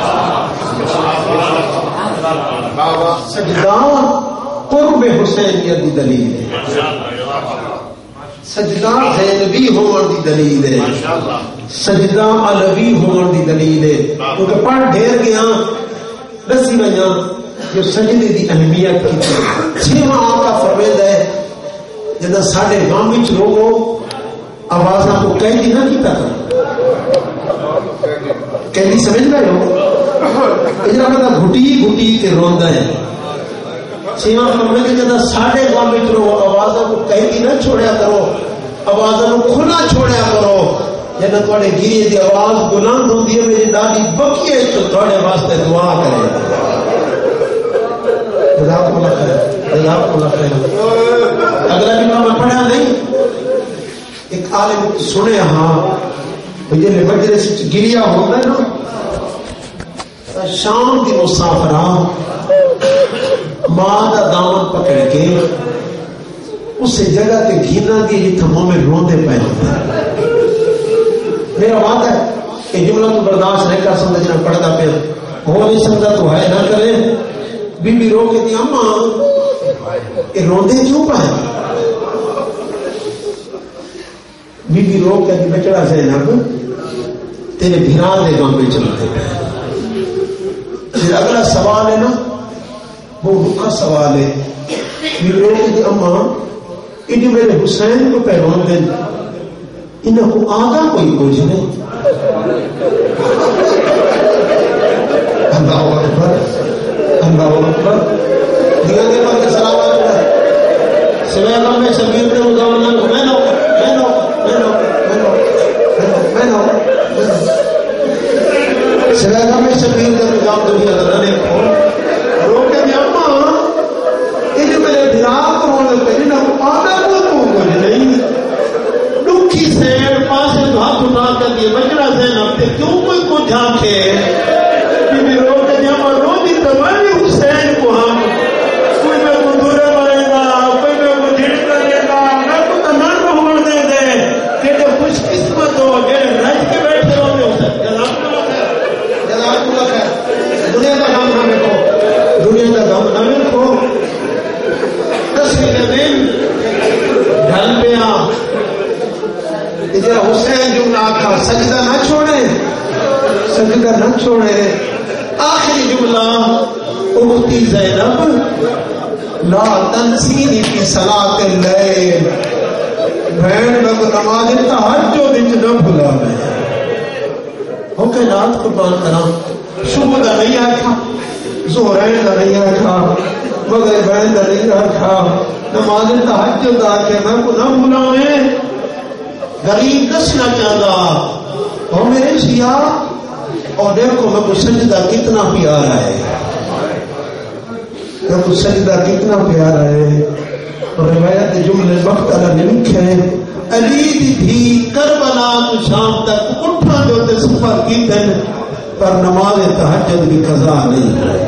سجدہ قرب حسینیت کی دلیل ہے. سجدہ زینبی ہون دی دلیل ہے. سجدہ علوی ہون دی دلیل ہے. کیونکہ پڑھ ڈھیر گیا دسی وجہ جو سجدے دی اہمیت کی چھواں آقا فرمائد ہے جدا ساڑھے گام وچ لوگوں آوازاں کو قیدی نہ کیتا کر. قیدی سمجھ رہے ہو اجرا مطلب گھٹی گھٹی کے روندا ہے. چھواں فرمائد ہے جدا ساڑھے گام وچ لوگوں آوازاں کو قیدی نہ چھوڑیا کرو. آوازاں کو کھلا چھوڑیا کرو. جدا تھوڑے گیری دی آواز بلند ہوندی ہے میری دادی بکیے تو تھوڑے واسطے دعا کرے. جزاک اللہ خیر. جزاک اللہ خیر. اگلا جملہ میں پڑھا نہیں. ایک عالم سنے ہاں یہ مجلس گریا ہوتا ہے نا شام کی مسافرہ ماں کا دامن پکڑ کے اس جگہ تے گھینا دی جتھا مومن روندے پے ہوتے ہیں. میرا وعدہ ہے کہ جملہ تو برداشت نہیں کر سکتا جنہیں پڑھتا پہ ہو نہیں سکتا تو ہے نہ کرے. بی بی رو کے دی اماں یہ روندے کیوں پائے. بی بی رو کے دی بچڑا زینب تیرے بھرا دے گام میں چلتے پہ. پھر اگلا سوال ہے نا وہ رکھا سوال ہے. بی بی رو کے دی اماں انہیں میرے حسین کو پیغام دیں انہیں کو آگا کوئی کچھ نہیں. اللہ اکبر اللہ اکبر. دیا کے بعد سلام علیکم سوائے اللہ میں شبیر نے مداولن کو میں نو سلاگا میں شبیر کا نظام دنیا کا رہنے کو روکے میں اما یہ جو میرے دھراک ہونے پہ نہ آدھا کو نہیں دکھی سین پاسے تو ہاتھ اٹھا کر یہ بچڑا سین اب تے کیوں کوئی کو جھانکے کہ میں روکے میں اما رو دی تمہاری حسین کو ہم کوئی میں کو دورے مرے گا کوئی میں کو جھڑ کرے گا میں کو تنان کو ہوڑ دے دے کہ جو خوش قسمت ہو میرے رج کے بیٹھے ہوتے ہو جزاک اللہ خیر دنیا کا غم نہ رکھو دنیا کا غم نہ رکھو 10ویں دن ڈھل پیا ادھر حسین جملہ آخا سجدہ نہ چھوڑے سجدہ نہ چھوڑے آخری جملہ اختی زینب لا تنسینی فی صلاۃ اللیل بہن لوگ نماز تہجد وچ نہ بھلا میں ہو کے رات قربان کرا صبح دا نہیں آکھا ظہرین دا نہیں آکھا مغربین دا نہیں آکھا نماز تہجد آ کے میں کو نہ بھلاویں غریب دسنا چاہتا اور میرے شیعہ اور دیکھو میں کو سجدہ کتنا پیارا ہے میں کو سجدہ کتنا پیارا ہے اور روایت جملے مختلف نے لکھے علی دی تھی کربلا تو شام تک اٹھا جو تے سفر کی دن پر نماز تہجد بھی قضا نہیں ہے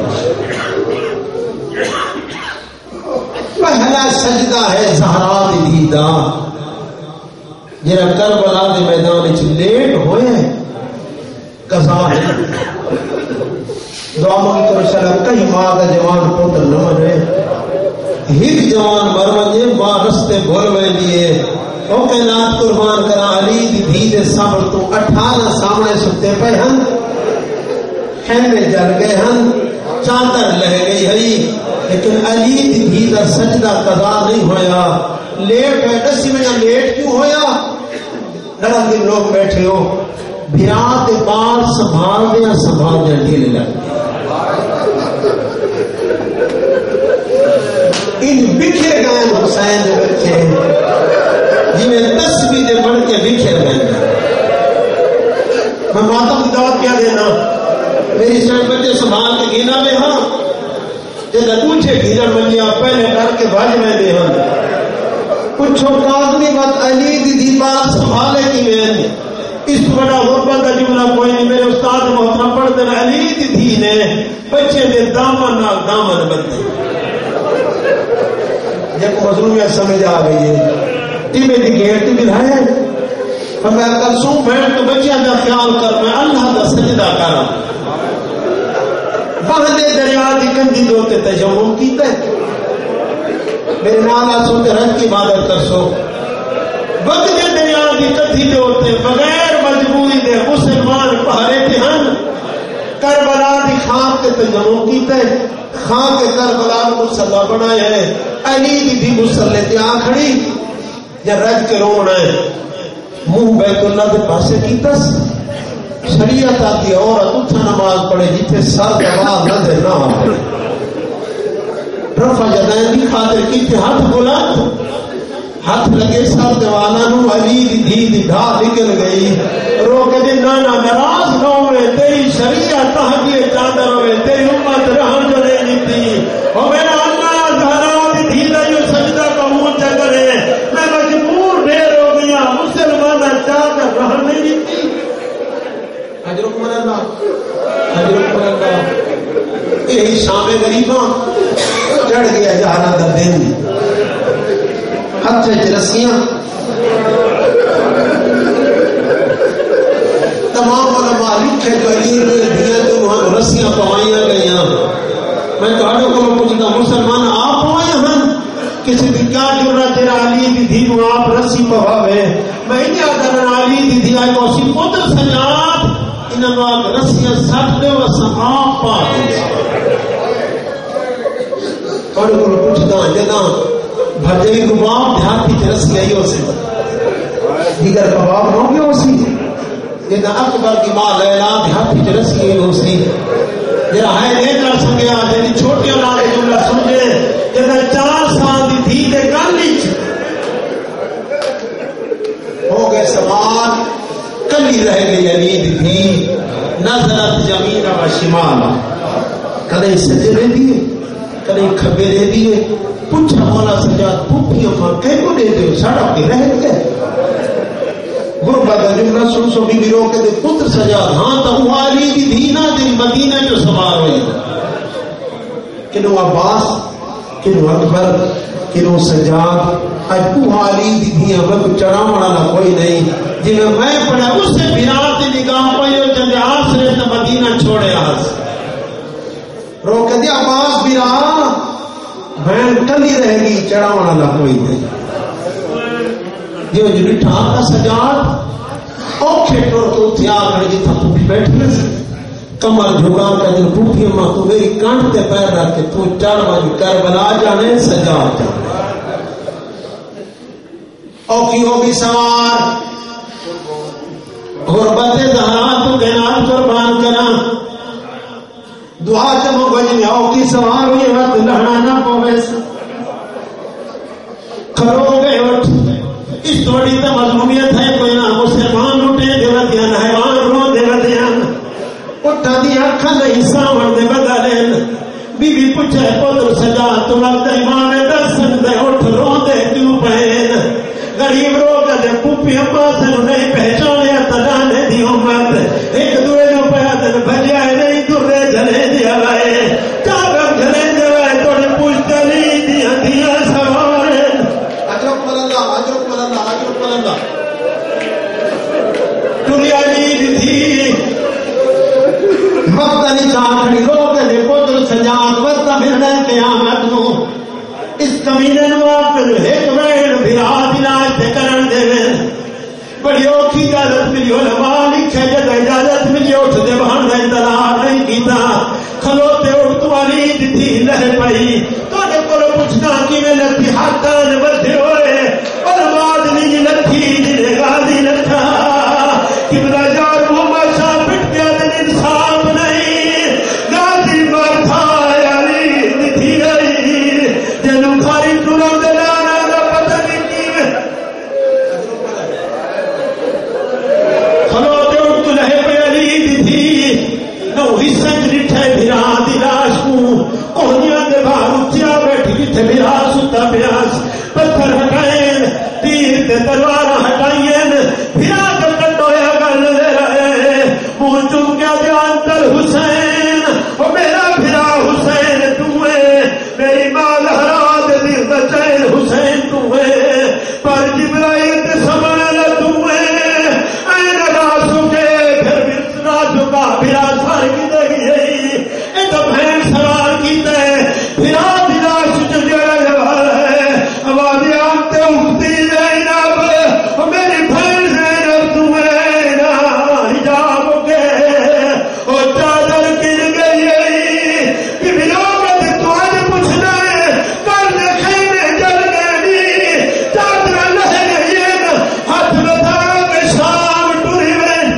پہلا سجدہ ہے زہرا دی دیدہ جنہا کربلا دے میدان وچ لیٹ ہوئے قضا ہے دعا مانگی تو شرح کہیں ماں دا جوان پوتر نہ مرے ہیک جوان مر ونجے ماں رستے بھول میں لیے او کائنات قربان کرا علی دی دھی دے صبر تو 18 سامنے ستے پہ ہن خیمے جل گئے ہن چادر لہ گئی ہے لیکن علی دی دھی دا سجدہ قضا نہیں ہویا لیٹ ہے 10 منٹ لیٹ کیوں ہویا لڑا دن لوگ بیٹھے ہو بھیرات بار سنبھال دیا ڈھیلے لگ ان بکھر گئے حسین دے بچے جی میں 10 دے بڑھ کے بکھر گئے میں ماتم کی دعوت کیا دینا میری سائن بچے سنبھال کے گینا میں ہاں جیسا پوچھے گینا منیا پہلے کر کے بھاج میں دے ہاں پوچھو کاغنی بات علی دی دی بات سنبھالے کی میں اس بڑا غربت کا جملہ کوئی نہیں میرے استاد محترم پڑھتے ہیں علی دی دھی نے بچے دے دامن نال دامن بندے جب مظلومیت سمجھ آ گئی ہے ٹیمے دی گیٹ تی بلھائے میں کل سوں بیٹھ کے بچیاں دا خیال کر میں اللہ دا سجدہ کرا بہنے دریا دی کندی دوتے تجمع کیتا ہے میرے نالا سوتے رنگ کی عبادت کر سو بگنے دریا دی کندی دوتے بغیر مجبوری دے مسلمان پہرے تھے ہن کربلا دی خان کے تجمع کیتا ہے خان کے کربلا مسلح بنائے ہیں علی دی بھی مسلح تے آنکھڑی یا رج کے رونا ہے منہ بیت اللہ دے پاسے کیتس شریعت آتی عورت اتھا نماز پڑھے جیتے سر دباز نظر نہ آئے رفع جدائن دی خاطر کیتے ہاتھ بلند ہاتھ لگے سر دیوانا نو علی دی دھی دی ڈھا نکل گئی رو کے دن نانا نراز نہ ہوئے تیری شریعت تحقیے چادر ہوئے تیری امت رہن جو نہیں دیتی اور میرا اللہ زہرا دی دھی دا جو سجدہ کا منہ چکر ہے میں مجبور ڈھیر ہو گیا مسلمانہ چادر رہن نہیں دیتی حجرکم اللہ یہی شام غریباں چڑھ گیا زہرا دا دن ہاتھ رسیاں تمام علماء لکھے جو علی دیا تو وہاں رسیاں پوائیاں گئیاں میں تو کو پوچھتا مسلمان آپ پوائے ہن کسی بھی کیا جرا تیرا علی دی دھی کو آپ رسی پواوے میں کیا کرنا علی دی دھی آئی کو سی پتر سجاد انہوں آپ رسیاں سٹ دے و سماپ پا دے تھوڑے کو پوچھتا جدا بھجری کباب دیہاتی کی رسی آئی ہو سے دیگر کباب نہ گیا ہو سی جدا اکبر کی ماں لیلا دیہاتی کی رسی آئی ہو سی جدا ہے نیکر سنگیا جدی چھوٹی اولاد جملہ سمجھے جدا 4 سال دی تھی دے کالیچ ہو گئے سوال کلی رہ گئی علی دی تھی نظرت جمیل شمال کدے سجدے دیے کدے کھبے دے دیے پوچھا مولا سجاد پھوپھی اما کہہ کو دے دیو ساڑا کے رہ گئے غربہ دا جملہ سن سو بی بی رو کے دے پتر سجاد ہاں تا وہ علی دی دینہ دن مدینہ جو سوار ہوئی کنو عباس کنو اکبر کنو سجاد اج تو علی دی دینہ میں چڑھا مڑا کوئی نہیں جی میں پڑھا اس سے بھیرات دی نگاہ پہیو جنگ آسرے تا مدینہ چھوڑے آس رو کہ دیا عباس بھیرا بہن کلی رہ گی چڑھا مڑا کوئی نہیں جو بٹھا کا سجاد اوکھے ٹور تو تھیا کر جی تھا پوپھی بیٹھنے سے کمر جھکا کر دل پوپھی اماں تو میری کانٹ تے پیر رکھ کے تو چڑھ باجو کربلا جانے سجاد جانے اوکھی ہوگی سوار غربت زہرا تو گنات قربان کرا دعا چمو بجنی اوکھی سوار ہوئی وقت لہنانا پویس کھرو گئے اٹھ اس توڑی تا مظلومیت ہے کوئی نہ مسلمان لوٹے دیوتیان حیوان رو دیوتیان اٹھا دیا اکھا نہیں ساون دے بدلین بی بی پوچھے پتر سجا تو وقت ایمان درسن دے اٹھ رو دے کیوں بہن غریب رو دے پوپی اما سے نہیں پہچانے تجانے دی امت ایک دوے نو پیا دن بھجیا نہیں درے جلے دیا لائے چاگر جلے دیا لائے توڑے پوچھتے نہیں دیا دیا سوارن عجب اللہ دنیا نیند تھی مقتلی چاکڑی روک دے پتر سجاد وقت ملنے قیامت نو اس کمینے نو آکر ایک وین بھیرات علاج تے کرن دے بڑی اوکھی اجازت ملی علماء لکھے جد اجازت ملی اٹھ دے بہن دے انتظار نہیں کیتا کھلوتے اٹھ تو علید تھی لہ پئی تو نے کولو پوچھنا کی میں لگتی ہاتھان بدھے ہوئے علماء دنی جی لکھی جنہیں غازی لکھا قبلہ جار محمد شاہ پٹ گیا دن انصاف نہیں غازی مر تھا علید تھی رہی جنو خاری نورم دلانا دا پتہ نہیں کی میں کھلوتے اٹھ تو لہ پہ علید تھی نو حصن لٹھے بھیرا دلاش کو کوہنیاں دے باہر اچھیا بیٹھی جتھے بھیرا ستا پیاس پتھر ہٹائیں تیر تے تلوار ہٹائیں بھیرا کے کٹویا گل دے رہے منہ چم گیا دھیان تل حسین او میرا بھیرا حسین تمہیں میری ماں لہرا دے دل بچین حسین تمہیں پر جبرائیل تے سمانا تمہیں این راسو کے پھر بسنا چکا بھیرا سار کی دہی ہے اے تو بہن سوار کی دے بھیرا بھیرا سچ جڑا ہے آواز آتے اٹھتی زینب میری بہن زینب تمہیں نا حجاب کے اور چادر گر گئی کہ بلوگت تو آج پوچھنا ہے کل خیمے جل گئی چادر لہ گئی ہاتھ بتا کے شام ٹوری میں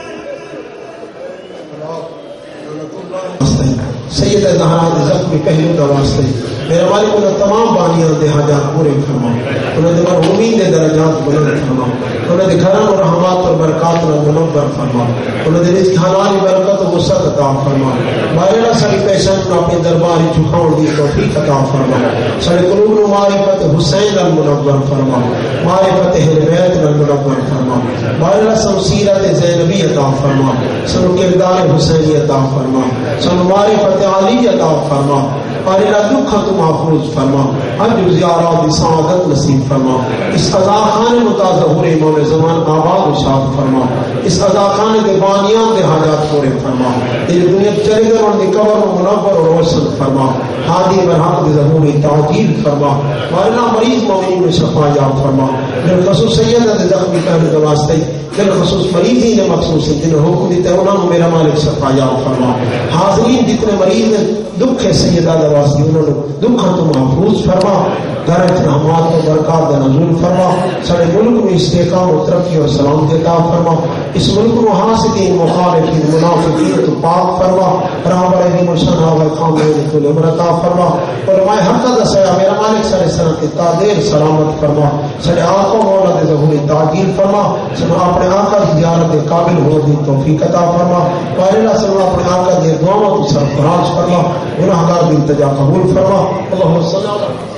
سید زہرا زخمی پہلو کا واسطے میرے مالک انہیں تمام بانیاں دے حاجات پورے فرما انہیں دے مرحومین دے درجات بلند فرما انہیں دے گھران اور رحمات اور برکات اور منور فرما انہیں دے رزق حلالی برکت و وسعت عطا فرما مارے ساری پیشن اپنے درباری جھکاؤ دی توفیق عطا فرما سارے قلوب نو معرفت حسین المنور فرما معرفت اہل بیت المنور فرما مارے سن سیرت زینبی عطا فرما سن کردار حسینی عطا فرما سن معرفت علی عطا فرما مارے دکھ تو محفوظ فرما اج زیارات سعادت نصیب فرما اس عزا خانے متظاہر امام زمان آباد و شاد فرما اس عزا خانے کے بانیاں کے حاجات پورے فرما یہ دنیا چلے گئے اور قبر و منور و روشن فرما ہادی برحق ظہور تعجیل فرما مارنا مریض مومنین میں شفا یاب فرما بالخصوص سید زخمی پہلے کے واسطے بالخصوص مریضین مخصوص جن حکم دیتے انہوں نے میرا مالک شفا یاب فرما حاضرین جتنے مریض دکھ ہے سیدہ واسطے انہوں نے دکھاں تو محفوظ فرما، گھر رحمات و برکات کا نزول فرما، سارے ملک میں استحکام و ترقی اور سلامتی عطا فرما، اس ملک کو حاسدین مخالفین منافقین تو پاک فرما، رحم علیہ مرشد و خام تو عمرتا فرما، علماء حق کا سایہ میرا مالک سارے سنت کے تادیر سلامت فرما، سارے آقا مولا دے ظہور تعجیل فرما، سب اپنے آقا کی زیارت کے قابل ہو دی توفیق عطا فرما، پہلے اللہ صلی اللہ اپنے آقا دے دعاؤں تو سرفراز فرما، گناہگار دی التجا قبول فرما، اللہم صلی اللہ علیہ وسلم.